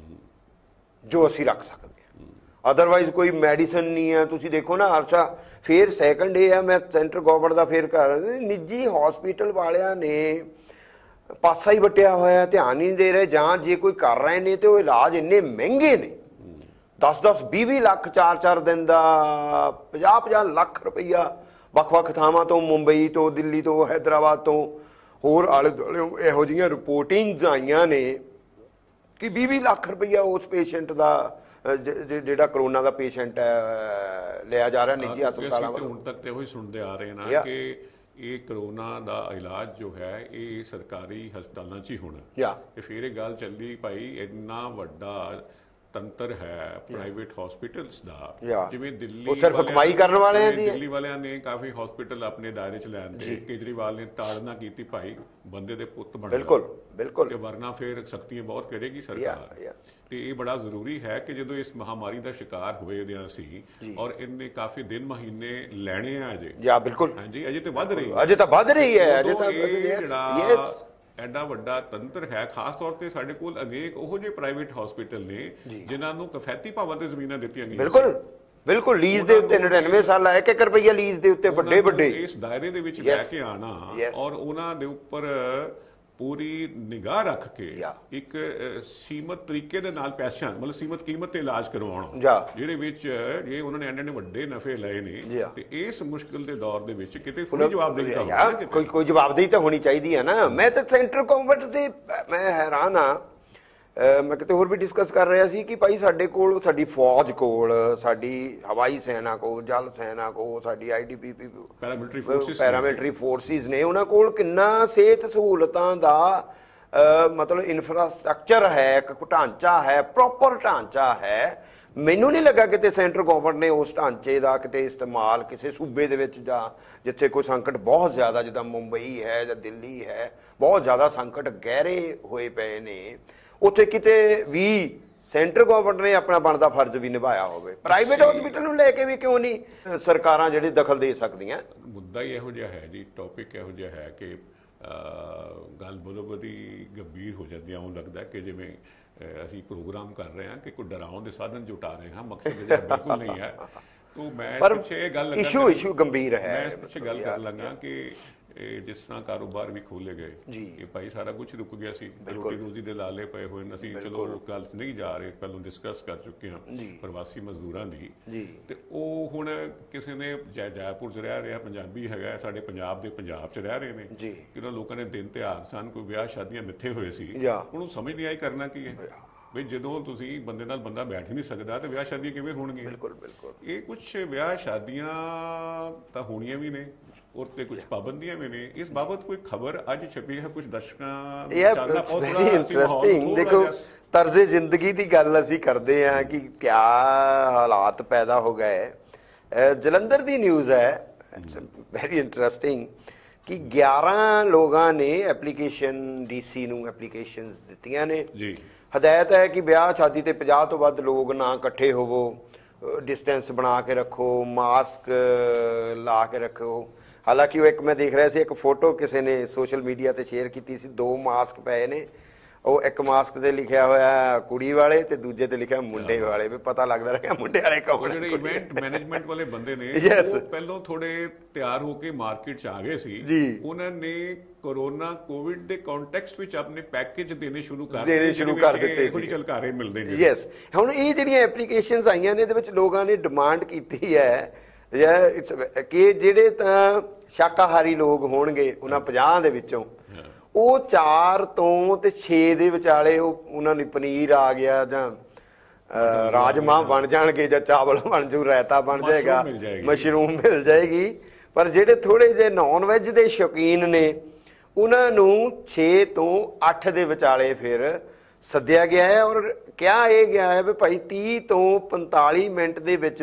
ਜੋ ਅਸੀਂ ਰੱਖ ਸਕਦੇ ਹਾਂ, ਅਦਰਵਾਈਜ਼ ਕੋਈ ਮੈਡੀਸਨ ਨਹੀਂ ਹੈ। ਤੁਸੀਂ ਦੇਖੋ ਨਾ ਅਰਸ਼ਾ, ਫਿਰ ਸੈਕੰਡ ਇਹ ਹੈ, ਮੈਂ ਸੈਂਟਰ ਗਵਰਨਮੈਂਟ ਦਾ ਫਿਰ ਕਰ ਨਿੱਜੀ ਹਸਪੀਟਲ ਵਾਲਿਆਂ ਨੇ ਪਾਸਾ ਹੀ ਵੱਟਿਆ ਹੋਇਆ, ਧਿਆਨ ਨਹੀਂ ਦੇ ਰਹੇ, ਜਾਂ ਜੇ ਕੋਈ ਕਰ ਰਹੇ ਨੇ ਤੇ ਉਹ ਇਲਾਜ ਇੰਨੇ ਮਹਿੰਗੇ ਨੇ, 10-10 20-20 ਲੱਖ 4-4 ਦਿਨ ਦਾ, 50-50 ਲੱਖ ਰੁਪਈਆ ਵੱਖ-ਵੱਖ ਥਾਵਾਂ ਤੋਂ, ਮੁੰਬਈ ਤੋਂ, ਦਿੱਲੀ ਤੋਂ, ਹੈਦਰਾਬਾਦ ਤੋਂ, ਹੋਰ ਆਲੇ ਦੁਆਲੇ ਇਹੋ ਜਿਹੀਆਂ ਰਿਪੋਰਟਿੰਗਸ ਆਈਆਂ ਨੇ ਕਿ 20-20 ਲੱਖ ਰੁਪਈਆ ਉਸ ਪੇਸ਼ੈਂਟ ਦਾ ਜਿਹੜਾ ਕਰੋਨਾ ਦਾ ਪੇਸ਼ੈਂਟ ਹੈ ਲਿਆ ਜਾ ਰਿਹਾ ਨਿੱਜੀ ਹਸਪਤਾਲਾਂ ਵੱਲੋਂ। ਹੁਣ ਤੱਕ ਤੇ ਉਹੀ ਸੁਣਦੇ ਆ ਰਹੇ ਨਾ ਕਿ ਇਹ ਕਰੋਨਾ ਦਾ ਇਲਾਜ ਜੋ ਹੈ ਇਹ ਸਰਕਾਰੀ ਹਸਪਤਾਲਾਂ 'ਚ ਹੀ ਹੋਣਾ। ਤੇ ਫਿਰ ਇਹ ਗੱਲ ਚੱਲੀ ਭਾਈ ਇੰਨਾ ਵੱਡਾ ਤੰਤਰ ਹੈ ਪ੍ਰਾਈਵੇਟ ਹਸਪੀਟਲਸ ਦਾ, ਜਿਵੇਂ ਦਿੱਲੀ ਸਿਰਫ ਕਮਾਈ ਕਰਨ ਵਾਲਿਆਂ ਦੀ, ਦਿੱਲੀ ਵਾਲਿਆਂ ਨੇ ਕਾਫੀ ਹਸਪੀਟਲ ਆਪਣੇ ਦਾਇਰੇ 'ਚ ਲੈਣ ਦੇ, ਕੇਜਰੀਵਾਲ ਨੇ ਤਾੜਨਾ ਕੀਤੀ ਭਾਈ ਬੰਦੇ ਦੇ ਪੁੱਤ ਬਣਨਾ। ਬਿਲਕੁਲ। ਤੇ ਵਰਨਾ ਫਿਰ ਸਖਤੀਆਂ ਬਹੁਤ ਕਰੇਗੀ ਸਰਕਾਰ। ਤੇ ਇਹ ਬੜਾ ਜ਼ਰੂਰੀ ਹੈ ਕਿ ਜਦੋਂ ਇਸ ਮਹਾਮਾਰੀ ਦਾ ਸ਼ਿਕਾਰ ਹੋਏ ਦੇ ਅਸੀਂ, ਔਰ ਇਹਨੇ ਕਾਫੀ ਦਿਨ ਮਹੀਨੇ ਲੈਣੇ ਆ ਅਜੇ। ਬਿਲਕੁਲ। ਹਾਂਜੀ, ਅਜੇ ਤੇ ਵੱਧ ਰਹੀ ਹੈ। ਐਡਾ ਵੱਡਾ ਤੰਤਰ ਹੈ, ਖਾਸ ਤੌਰ ਤੇ ਸਾਡੇ ਕੋਲ ਅਨੇਕ ਉਹੋ ਜਿਹੇ ਪ੍ਰਾਈਵੇਟ ਹਸਪੀਟਲ ਨੇ ਜਿਨ੍ਹਾਂ ਨੂੰ ਕਫੈਤੀ ਭਾਵਾਂ ਤੇ ਜ਼ਮੀਨਾਂ ਦਿੱਤੀਆਂ ਗਈਆਂ। ਬਿਲਕੁਲ ਲੀਜ਼ ਦੇ ਉੱਤੇ 99 ਸਾਲ 1 ਰੁਪਈਆ ਲੀਜ਼ ਦੇ ਉੱਤੇ ਵੱਡੇ ਇਸ ਦਾਇਰੇ ਦੇ ਵਿੱਚ ਲੈ ਕੇ ਆਣਾ, ਔਰ ਉਹਨਾਂ ਦੇ ਉੱਪਰ ਪੂਰੀ ਨਿਗਾਹ ਰੱਖ ਕੇ ਇੱਕ ਸੀਮਤ ਤਰੀਕੇ ਦੇ ਨਾਲ ਪੈਸਿਆਂ, ਮਤਲਬ ਸੀਮਤ ਕੀਮਤ ਤੇ ਇਲਾਜ ਕਰਵਾਉਣਾ, ਜਿਹਦੇ ਵਿੱਚ ਜੇ ਉਹਨਾਂ ਨੇ ਐਨੇ ਵੱਡੇ ਨਫੇ ਲਏ ਨੇ, ਤੇ ਇਸ ਮੁਸ਼ਕਿਲ ਦੇ ਦੌਰ ਦੇ ਵਿੱਚ ਕਿਤੇ ਫੁੱਲੀ ਜਵਾਬਦੇਹੀ ਤਾਂ ਹੋਣੀ, ਕੋਈ ਜਵਾਬਦੇਹੀ ਤਾਂ ਹੋਣੀ ਚਾਹੀਦੀ ਹੈ ਨਾ। ਮੈਂ ਤਾਂ ਸੈਂਟਰ ਗਵਰਨਮੈਂਟ ਦੇ ਮੈਂ ਹੈਰਾਨ ਹਾਂ। ਮੈਂ ਕਿਤੇ ਹੋਰ ਵੀ ਡਿਸਕਸ ਕਰ ਰਿਹਾ ਸੀ ਕਿ ਭਾਈ ਸਾਡੇ ਕੋਲ, ਸਾਡੀ ਫੌਜ ਕੋਲ, ਸਾਡੀ ਹਵਾਈ ਸੈਨਾ ਕੋਲ, ਜਲ ਸੈਨਾ ਕੋਲ, ਸਾਡੀ ITBP ਪੈਰਾਮਿਲਟਰੀ ਫੋਰਸਿਸ ਨੇ, ਉਹਨਾਂ ਕੋਲ ਕਿੰਨਾ ਸਿਹਤ ਸਹੂਲਤਾਂ ਦਾ ਮਤਲਬ ਇਨਫਰਾਸਟ੍ਰਕਚਰ ਹੈ, ਇੱਕ ਢਾਂਚਾ ਹੈ, ਪ੍ਰੋਪਰ ਢਾਂਚਾ ਹੈ। ਮੈਨੂੰ ਨਹੀਂ ਲੱਗਾ ਕਿਤੇ ਸੈਂਟਰ ਗਵਰਨਮੈਂਟ ਨੇ ਉਸ ਢਾਂਚੇ ਦਾ ਕਿਤੇ ਇਸਤੇਮਾਲ ਕਿਸੇ ਸੂਬੇ ਦੇ ਵਿੱਚ, ਜਾਂ ਜਿੱਥੇ ਕੋਈ ਸੰਕਟ ਬਹੁਤ ਜ਼ਿਆਦਾ, ਜਿੱਦਾਂ ਮੁੰਬਈ ਹੈ ਜਾਂ ਦਿੱਲੀ ਹੈ, ਬਹੁਤ ਜ਼ਿਆਦਾ ਸੰਕਟ ਗਹਿਰੇ ਹੋਏ ਪਏ ਨੇ, ਉੱਥੇ ਕਿਤੇ ਵੀ ਸੈਂਟਰ ਗਵਰਨਮੈਂਟ ਨੇ ਆਪਣਾ ਬਣਦਾ ਫਰਜ਼ ਵੀ ਨਿਭਾਇਆ ਹੋਵੇ। ਪ੍ਰਾਈਵੇਟ ਹਸਪੀਟਲ ਨੂੰ ਲੈ ਕੇ ਵੀ ਕਿਉਂ ਨਹੀਂ ਸਰਕਾਰਾਂ ਜਿਹੜੀ ਦਖਲ ਦੇ ਸਕਦੀਆਂ? ਮੁੱਦਾ ਹੀ ਇਹੋ ਜਿਹਾ ਹੈ ਜੀ, ਟੌਪਿਕ ਇਹੋ ਜਿਹਾ ਹੈ ਕਿ ਗੱਲ ਬੜੀ ਗੰਭੀਰ ਹੋ ਜਾਂਦੀ ਹੈ। ਉਹ ਲੱਗਦਾ ਕਿ ਜਿਵੇਂ ਅਸੀਂ ਪ੍ਰੋਗਰਾਮ ਕਰ ਰਹੇ ਹਾਂ ਕਿ ਕੋਈ ਡਰਾਉਣ ਦੇ ਸਾਧਨ ਜੁਟਾ ਰਹੇ ਹਾਂ, ਮਕਸਦ ਜਿਹੜਾ ਬਿਲਕੁਲ ਨਹੀਂ ਹੈ। तो मैं पिछे गल इशू गंभीर है, मैं पिछे गल कर लगा कि जिस तरह कारोबार भी खोले गए कि भाई सारा कुछ रुक गया सी, रोटी रोजी दे लाले पे हुए असीं चलो गल नहीं जा रहे, पहलों डिस्कस कर चुके हैं प्रवासी मजदूरां दी, ते ओह हुण किसी ने जयपुर च रह रहा पंजाबी हैगा साडे पंजाब दे पंजाब च रह रहे ने कि उन्हां लोकां ने दिन तिहार सन, कोई ब्याह शादियां मिथे होए सी, उहनूं समझ नहीं आई करना की है। ਵੀ ਜਦੋਂ ਤੁਸੀਂ ਬੰਦੇ ਨਾਲ ਬੰਦਾ ਬੈਠ ਹੀ ਨਹੀਂ ਸਕਦਾ ਤੇ ਵਿਆਹ ਸ਼ਾਦੀਆਂ ਕਿਵੇਂ ਹੋਣਗੀਆਂ? ਬਿਲਕੁਲ ਬਿਲकुल। ਇਹ ਕੁਝ ਵਿਆਹ ਸ਼ਾਦੀਆਂ ਤਾਂ ਹੋਣੀਆਂ ਵੀ ਨੇ ਔਰ ਤੇ ਕੁਝ ਪਾਬੰਦੀਆਂ ਵੀ ਨੇ। ਇਸ ਬਾਬਤ ਕੋਈ ਖਬਰ ਅੱਜ ਛਪੀ ਹੈ ਕੁਝ ਦਰਸ਼ਕਾਂ ਜਾਣਨਾ ਬਹੁਤ ਵੈਰੀ ਇੰਟਰਸਟਿੰਗ। ਦੇਖੋ ਤਰਜ਼ੇ ਜ਼ਿੰਦਗੀ ਦੀ ਗੱਲ ਅਸੀਂ ਕਰਦੇ ਹਾਂ ਕਿ ਕਿਆ ਹਾਲਾਤ ਪੈਦਾ ਹੋ ਗਏ। ਜਲੰਧਰ ਦੀ ਨਿਊਜ਼ ਹੈ, ਇਟਸ ਵੈਰੀ ਇੰਟਰਸਟਿੰਗ ਕਿ 11 ਲੋਕਾਂ ਨੇ ਐਪਲੀਕੇਸ਼ਨ ਡੀਸੀ ਨੂੰ ਐਪਲੀਕੇਸ਼ਨਸ ਦਿੱਤੀਆਂ ਨੇ ਜੀ। ਹਦਾਇਤ ਹੈ ਕਿ ਵਿਆਹ ਸ਼ਾਦੀ ਤੇ 50 ਤੋਂ ਵੱਧ ਲੋਕ ਨਾ ਇਕੱਠੇ ਹੋਵੋ, ਡਿਸਟੈਂਸ ਬਣਾ ਕੇ ਰੱਖੋ, ਮਾਸਕ ਲਾ ਕੇ ਰੱਖੋ। ਹਾਲਾਂਕਿ ਉਹ ਇੱਕ ਮੈਂ ਦੇਖ ਰਿਹਾ ਸੀ ਇੱਕ ਫੋਟੋ ਕਿਸੇ ਨੇ ਸੋਸ਼ਲ ਮੀਡੀਆ ਤੇ ਸ਼ੇਅਰ ਕੀਤੀ ਸੀ, 2 ਮਾਸਕ ਪਏ ਨੇ, ਉਹ ਇੱਕ ਮਾਸਕ ਤੇ ਲਿਖਿਆ ਹੋਇਆ ਕੁੜੀ ਵਾਲੇ ਤੇ ਦੂਜੇ ਤੇ ਲਿਖਿਆ ਮੁੰਡੇ ਵਾਲੇ, ਵੀ ਪਤਾ ਲੱਗਦਾ ਰਿਹਾ ਮੁੰਡੇ ਵਾਲੇ ਕੌਣ। ਜਿਹੜੇ ਇਵੈਂਟ ਮੈਨੇਜਮੈਂਟ ਵਾਲੇ ਬੰਦੇ ਨੇ ਉਹ ਪਹਿਲਾਂ ਥੋੜੇ ਤਿਆਰ ਹੋ ਕੇ ਮਾਰਕੀਟ 'ਚ ਆ ਗਏ ਸੀ। ਉਹਨਾਂ ਨੇ ਕੋਰੋਨਾ ਕੋਵਿਡ ਦੇ ਕੰਟੈਕਸਟ ਵਿੱਚ ਆਪਣੇ ਪੈਕੇਜ ਦੇਣੇ ਸ਼ੁਰੂ ਕਰ ਦਿੱਤੇ ਸੀ। ਝਲਕਾਰੇ ਮਿਲਦੇ ਨੇ। ਯੈਸ, ਹੁਣ ਇਹ ਜਿਹੜੀਆਂ ਐਪਲੀਕੇਸ਼ਨਸ ਆਈਆਂ ਨੇ ਇਹਦੇ ਵਿੱਚ ਲੋਕਾਂ ਨੇ ਡਿਮਾਂਡ ਕੀਤੀ ਹੈ ਕਿ ਜਿਹੜੇ ਤਾਂ ਸ਼ਾਕਾਹਾਰੀ ਲੋਕ ਹੋਣਗੇ ਉਹਨਾਂ 50 ਦੇ ਵਿੱਚੋਂ, ਉਹ 4 ਤੋਂ ਤੇ 6 ਦੇ ਵਿਚਾਲੇ ਉਹਨਾਂ ਨੂੰ ਪਨੀਰ ਆ ਗਿਆ ਜਾਂ ਰਾਜਮਾਂਹ ਬਣ ਜਾਣਗੇ ਜਾਂ ਚਾਵਲ ਬਣ ਜੂ, ਰਾਇਤਾ ਬਣ ਜਾਏਗਾ, ਮਸ਼ਰੂਮ ਮਿਲ ਜਾਏਗੀ। ਪਰ ਜਿਹੜੇ ਥੋੜੇ ਜਿਹੇ ਨੌਨ ਵੈਜ ਦੇ ਸ਼ੌਕੀਨ ਨੇ ਉਹਨਾਂ ਨੂੰ 6 ਤੋਂ 8 ਦੇ ਵਿਚਾਲੇ ਫਿਰ ਸੱਦਿਆ ਗਿਆ ਹੈ ਔਰ ਕਿਹਾ ਇਹ ਗਿਆ ਹੈ ਵੀ ਭਾਈ 30 ਤੋਂ 45 ਮਿੰਟ ਦੇ ਵਿੱਚ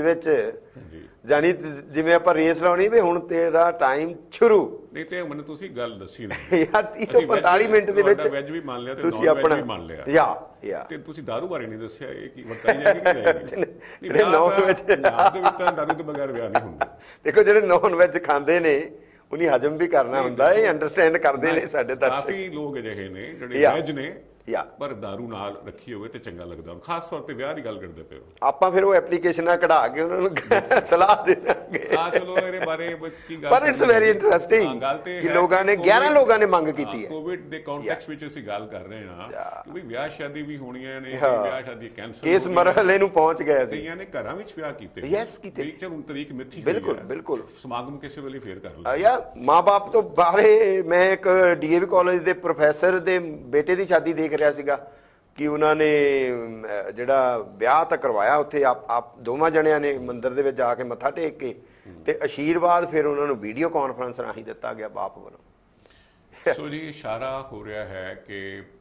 ਜਾਨੀ ਜਿਵੇਂ ਆਪਾਂ ਰੇਸ ਲਾਉਣੀ ਵੀ ਹੁਣ ਤੇਰਾ ਟਾਈਮ ਸ਼ੁਰੂ। ਨਹੀਂ ਤੇ ਮੈਨੂੰ ਤੁਸੀਂ ਗੱਲ ਦੱਸੀ ਨਾ ਯਾਰ 30 ਤੋਂ 45 ਮਿੰਟ ਦੇ ਵਿੱਚ ਵੈਜ ਵੀ ਮੰਨ ਲਿਆ ਤੇ ਤੁਸੀਂ ਆਪਣਾ ਵੀ ਮੰਨ ਲਿਆ ਯਾ ਤੇ ਤੁਸੀਂ ਦਾਰੂ ਬਾਰੇ ਨਹੀਂ ਦੱਸਿਆ ਇਹ ਕੀ ਵਰਤਾਈ ਜਾਏਗੀ ਕਿ ਜਾਏਗੀ? ਜਿਹੜੇ ਨੌਨ ਵੈਜ ਪੰਜਾਬ ਦੇ ਵਿੱਚ ਤਾਂ ਦਾਰੂ ਤੋਂ ਬਗੈਰ ਵਿਆਹ ਨਹੀਂ ਹੁੰਦਾ। ਦੇਖੋ ਜਿਹੜੇ ਨੌਨ ਵੈਜ ਖਾਂਦੇ ਨੇ ਉਹਨੀ ਹਜਮ ਵੀ ਕਰਨਾ ਹੁੰਦਾ, ਇਹ ਅੰਡਰਸਟੈਂਡ ਕਰਦੇ ਨੇ ਸਾਡੇ ਦਰਸ਼ਕ। ਕਾਫੀ ਲੋਕ ਅਜਿਹੇ ਨੇ ਜਿਹੜੇ ਵੈਜ ਨੇ ਪਰ ਦਾਰੂ ਨਾਲ ਰੱਖੀ ਹੋਵੇ ਤੇ ਚੰਗਾ ਲੱਗਦਾ। ਖਾਸ ਤੌਰ ਤੇ ਵਿਆਹ ਦੀ ਗੱਲ ਕਰਦੇ ਪਏ ਹੋ। ਆਪਾਂ ਫਿਰ ਉਹ ਐਪਲੀਕੇਸ਼ਨਾਂ ਕਢਾ ਕੇ ਉਹਨਾਂ ਨੂੰ ਸਲਾਹ ਦੇਵਾਂਗੇ। ਹਾਂ ਚਲੋ ਇਹਦੇ ਬਾਰੇ ਕੀ ਗੱਲ, ਪਰ ਇਟਸ ਵੈਰੀ ਇੰਟਰਸਟਿੰਗ ਕਿ ਲੋਕਾਂ ਨੇ 11 ਲੋਕਾਂ ਨੇ ਮੰਗ ਕੀਤੀ ਹੈ। ਕੋਵਿਡ ਦੇ ਕੰਟੈਕਸਟ ਵਿੱਚ ਅਸੀਂ ਗੱਲ ਕਰ ਰਹੇ ਹਾਂ ਕਿ ਵੀ ਵਿਆਹ ਸ਼ਾਦੀ ਵੀ ਹੋਣੀਆਂ ਨੇ, ਵਿਆਹ ਸ਼ਾਦੀ ਕੈਂਸਲ ਇਸ ਮਰਹਲੇ ਨੂੰ ਪਹੁੰਚ ਗਏ ਸੀ। ਕਈਆਂ ਨੇ ਘਰਾਂ ਵਿੱਚ ਵਿਆਹ ਕੀਤੇ। ਯੈਸ ਕੀਤੇ। ਚਲੋ ਤਰੀਕ ਮਿੱਥੀ ਬਿਲਕੁਲ ਬਿਲਕੁਲ। ਸਮਾਗਮ ਕਿਸੇ ਵੇਲੇ ਫੇਰ ਕਰ ਲਓ ਯਾ ਮਾਂ-ਬਾਪ ਤੋਂ ਬਾਹਰੇ। ਮੈਂ ਇੱਕ ਡੀਏਵੀ ਕਾਲਜ ਦੇ ਪ੍ਰੋਫੈਸਰ ਦੇ ਬੇਟੇ ਦੀ ਸ਼ਾਦੀ ਦੇਖ ਰਿਹਾ ਸੀਗਾ ਕਿ ਉਹਨਾਂ ਨੇ ਜਿਹੜਾ ਵਿਆਹ ਤਾਂ ਕਰਵਾਇਆ ਉੱਥੇ ਆਪ ਦੋਵਾਂ ਜਣਿਆਂ ਨੇ ਮੰਦਿਰ ਦੇ ਵਿੱਚ ਜਾ ਕੇ ਮੱਥਾ ਟੇਕ ਕੇ ਤੇ ਅਸ਼ੀਰਵਾਦ ਫਿਰ ਉਹਨਾਂ ਨੂੰ ਵੀਡੀਓ ਕਾਨਫਰੰਸ ਰਾਹੀਂ ਦਿੱਤਾ ਗਿਆ ਬਾਪ ਵੱਲੋਂ। ਸੋ ਜੀ ਇਸ਼ਾਰਾ ਹੋ ਰਿਹਾ ਹੈ ਕਿ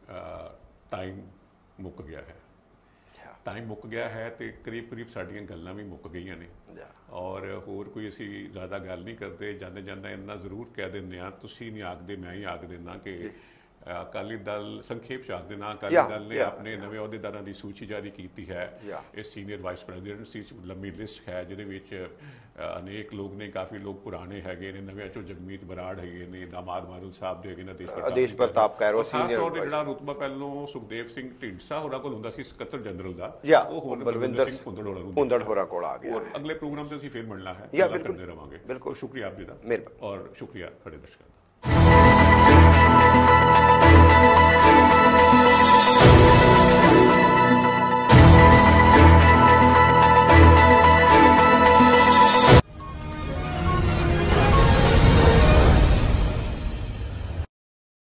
ਟਾਈਮ ਮੁੱਕ ਗਿਆ ਹੈ। ਟਾਈਮ ਮੁੱਕ ਗਿਆ ਹੈ ਤੇ ਕਰੀਬ ਕਰੀਬ ਸਾਡੀਆਂ ਗੱਲਾਂ ਵੀ ਮੁੱਕ ਗਈਆਂ ਨੇ ਔਰ ਹੋਰ ਕੋਈ ਅਸੀਂ ਜ਼ਿਆਦਾ ਗੱਲ ਨਹੀਂ ਕਰਦੇ। ਜਾਂਦੇ ਜਾਂਦੇ ਇੰਨਾ ਜ਼ਰੂਰ ਕਹਿ ਦਿੰਦੇ ਹਾਂ, ਤੁਸੀਂ ਨਹੀਂ ਆਖਦੇ ਮੈਂ ਹੀ ਆਖ ਦਿੰਦਾ ਕਿ ਅਕਾਲੀ ਦਲ ਸੰਖੇਪ ਚ ਆਖ ਦੇਣਾ, ਅਕਾਲੀ ਦਲ ਨੇ ਆਪਣੇ ਨਵੇਂ ਅਹੁਦੇਦਾਰਾਂ ਦੀ ਸੂਚੀ ਜਾਰੀ ਕੀਤੀ ਹੈ। ਇਹ ਸੀਨੀਅਰ ਵਾਈਸ ਪ੍ਰੈਜ਼ੀਡੈਂਟ ਸੀ, ਲੰਮੀ ਲਿਸਟ ਹੈ ਜਿਹਦੇ ਵਿੱਚ ਅਨੇਕ ਲੋਕ ਨੇ, ਕਾਫੀ ਲੋਕ ਪੁਰਾਣੇ ਹੈਗੇ ਨੇ, ਨਵਿਆਂ ਚੋਂ ਜਗਮੀਤ ਬਰਾੜ ਹੈਗੇ ਨੇ, ਦਾਮਾਦ ਮਾਰੂਲ ਸਾਹਿਬ ਦੇ ਹੈਗੇ ਨੇ, ਆਦੇਸ਼ ਪ੍ਰਤਾਪ ਕੈਰੋ ਸੀਨੀਅਰ ਵਾਈਸ, ਜਿਹੜਾ ਰੁਤਬਾ ਪਹਿਲੋਂ ਸੁਖਦੇਵ ਸਿੰਘ ਢੀਂਡਸਾ ਹੋਰਾਂ ਕੋਲ ਹੁੰਦਾ ਸੀ ਸਕੱਤਰ ਜਨਰਲ ਦਾ, ਉਹ ਹੁਣ ਬਲਵਿੰਦਰ ਸਿੰਘ ਭੁੰਦੜ ਹੋਰਾਂ ਕੋਲ ਆ ਗਿਆ। ਅਗਲੇ ਪ੍ਰੋਗਰਾਮ ਤੇ ਅਸੀਂ ਫੇਰ ਮਿਲਣਾ ਹੈ, ਕਰਦੇ ਰਵਾਂਗੇ। ਬਿਲਕੁਲ ਸ਼ੁਕਰੀਆ ਆਪ ਜੀ ਦਾ ਔਰ ਸ਼ੁਕਰੀਆ ਸਾਡੇ ਦਰਸ਼ਕਾਂ ਦਾ।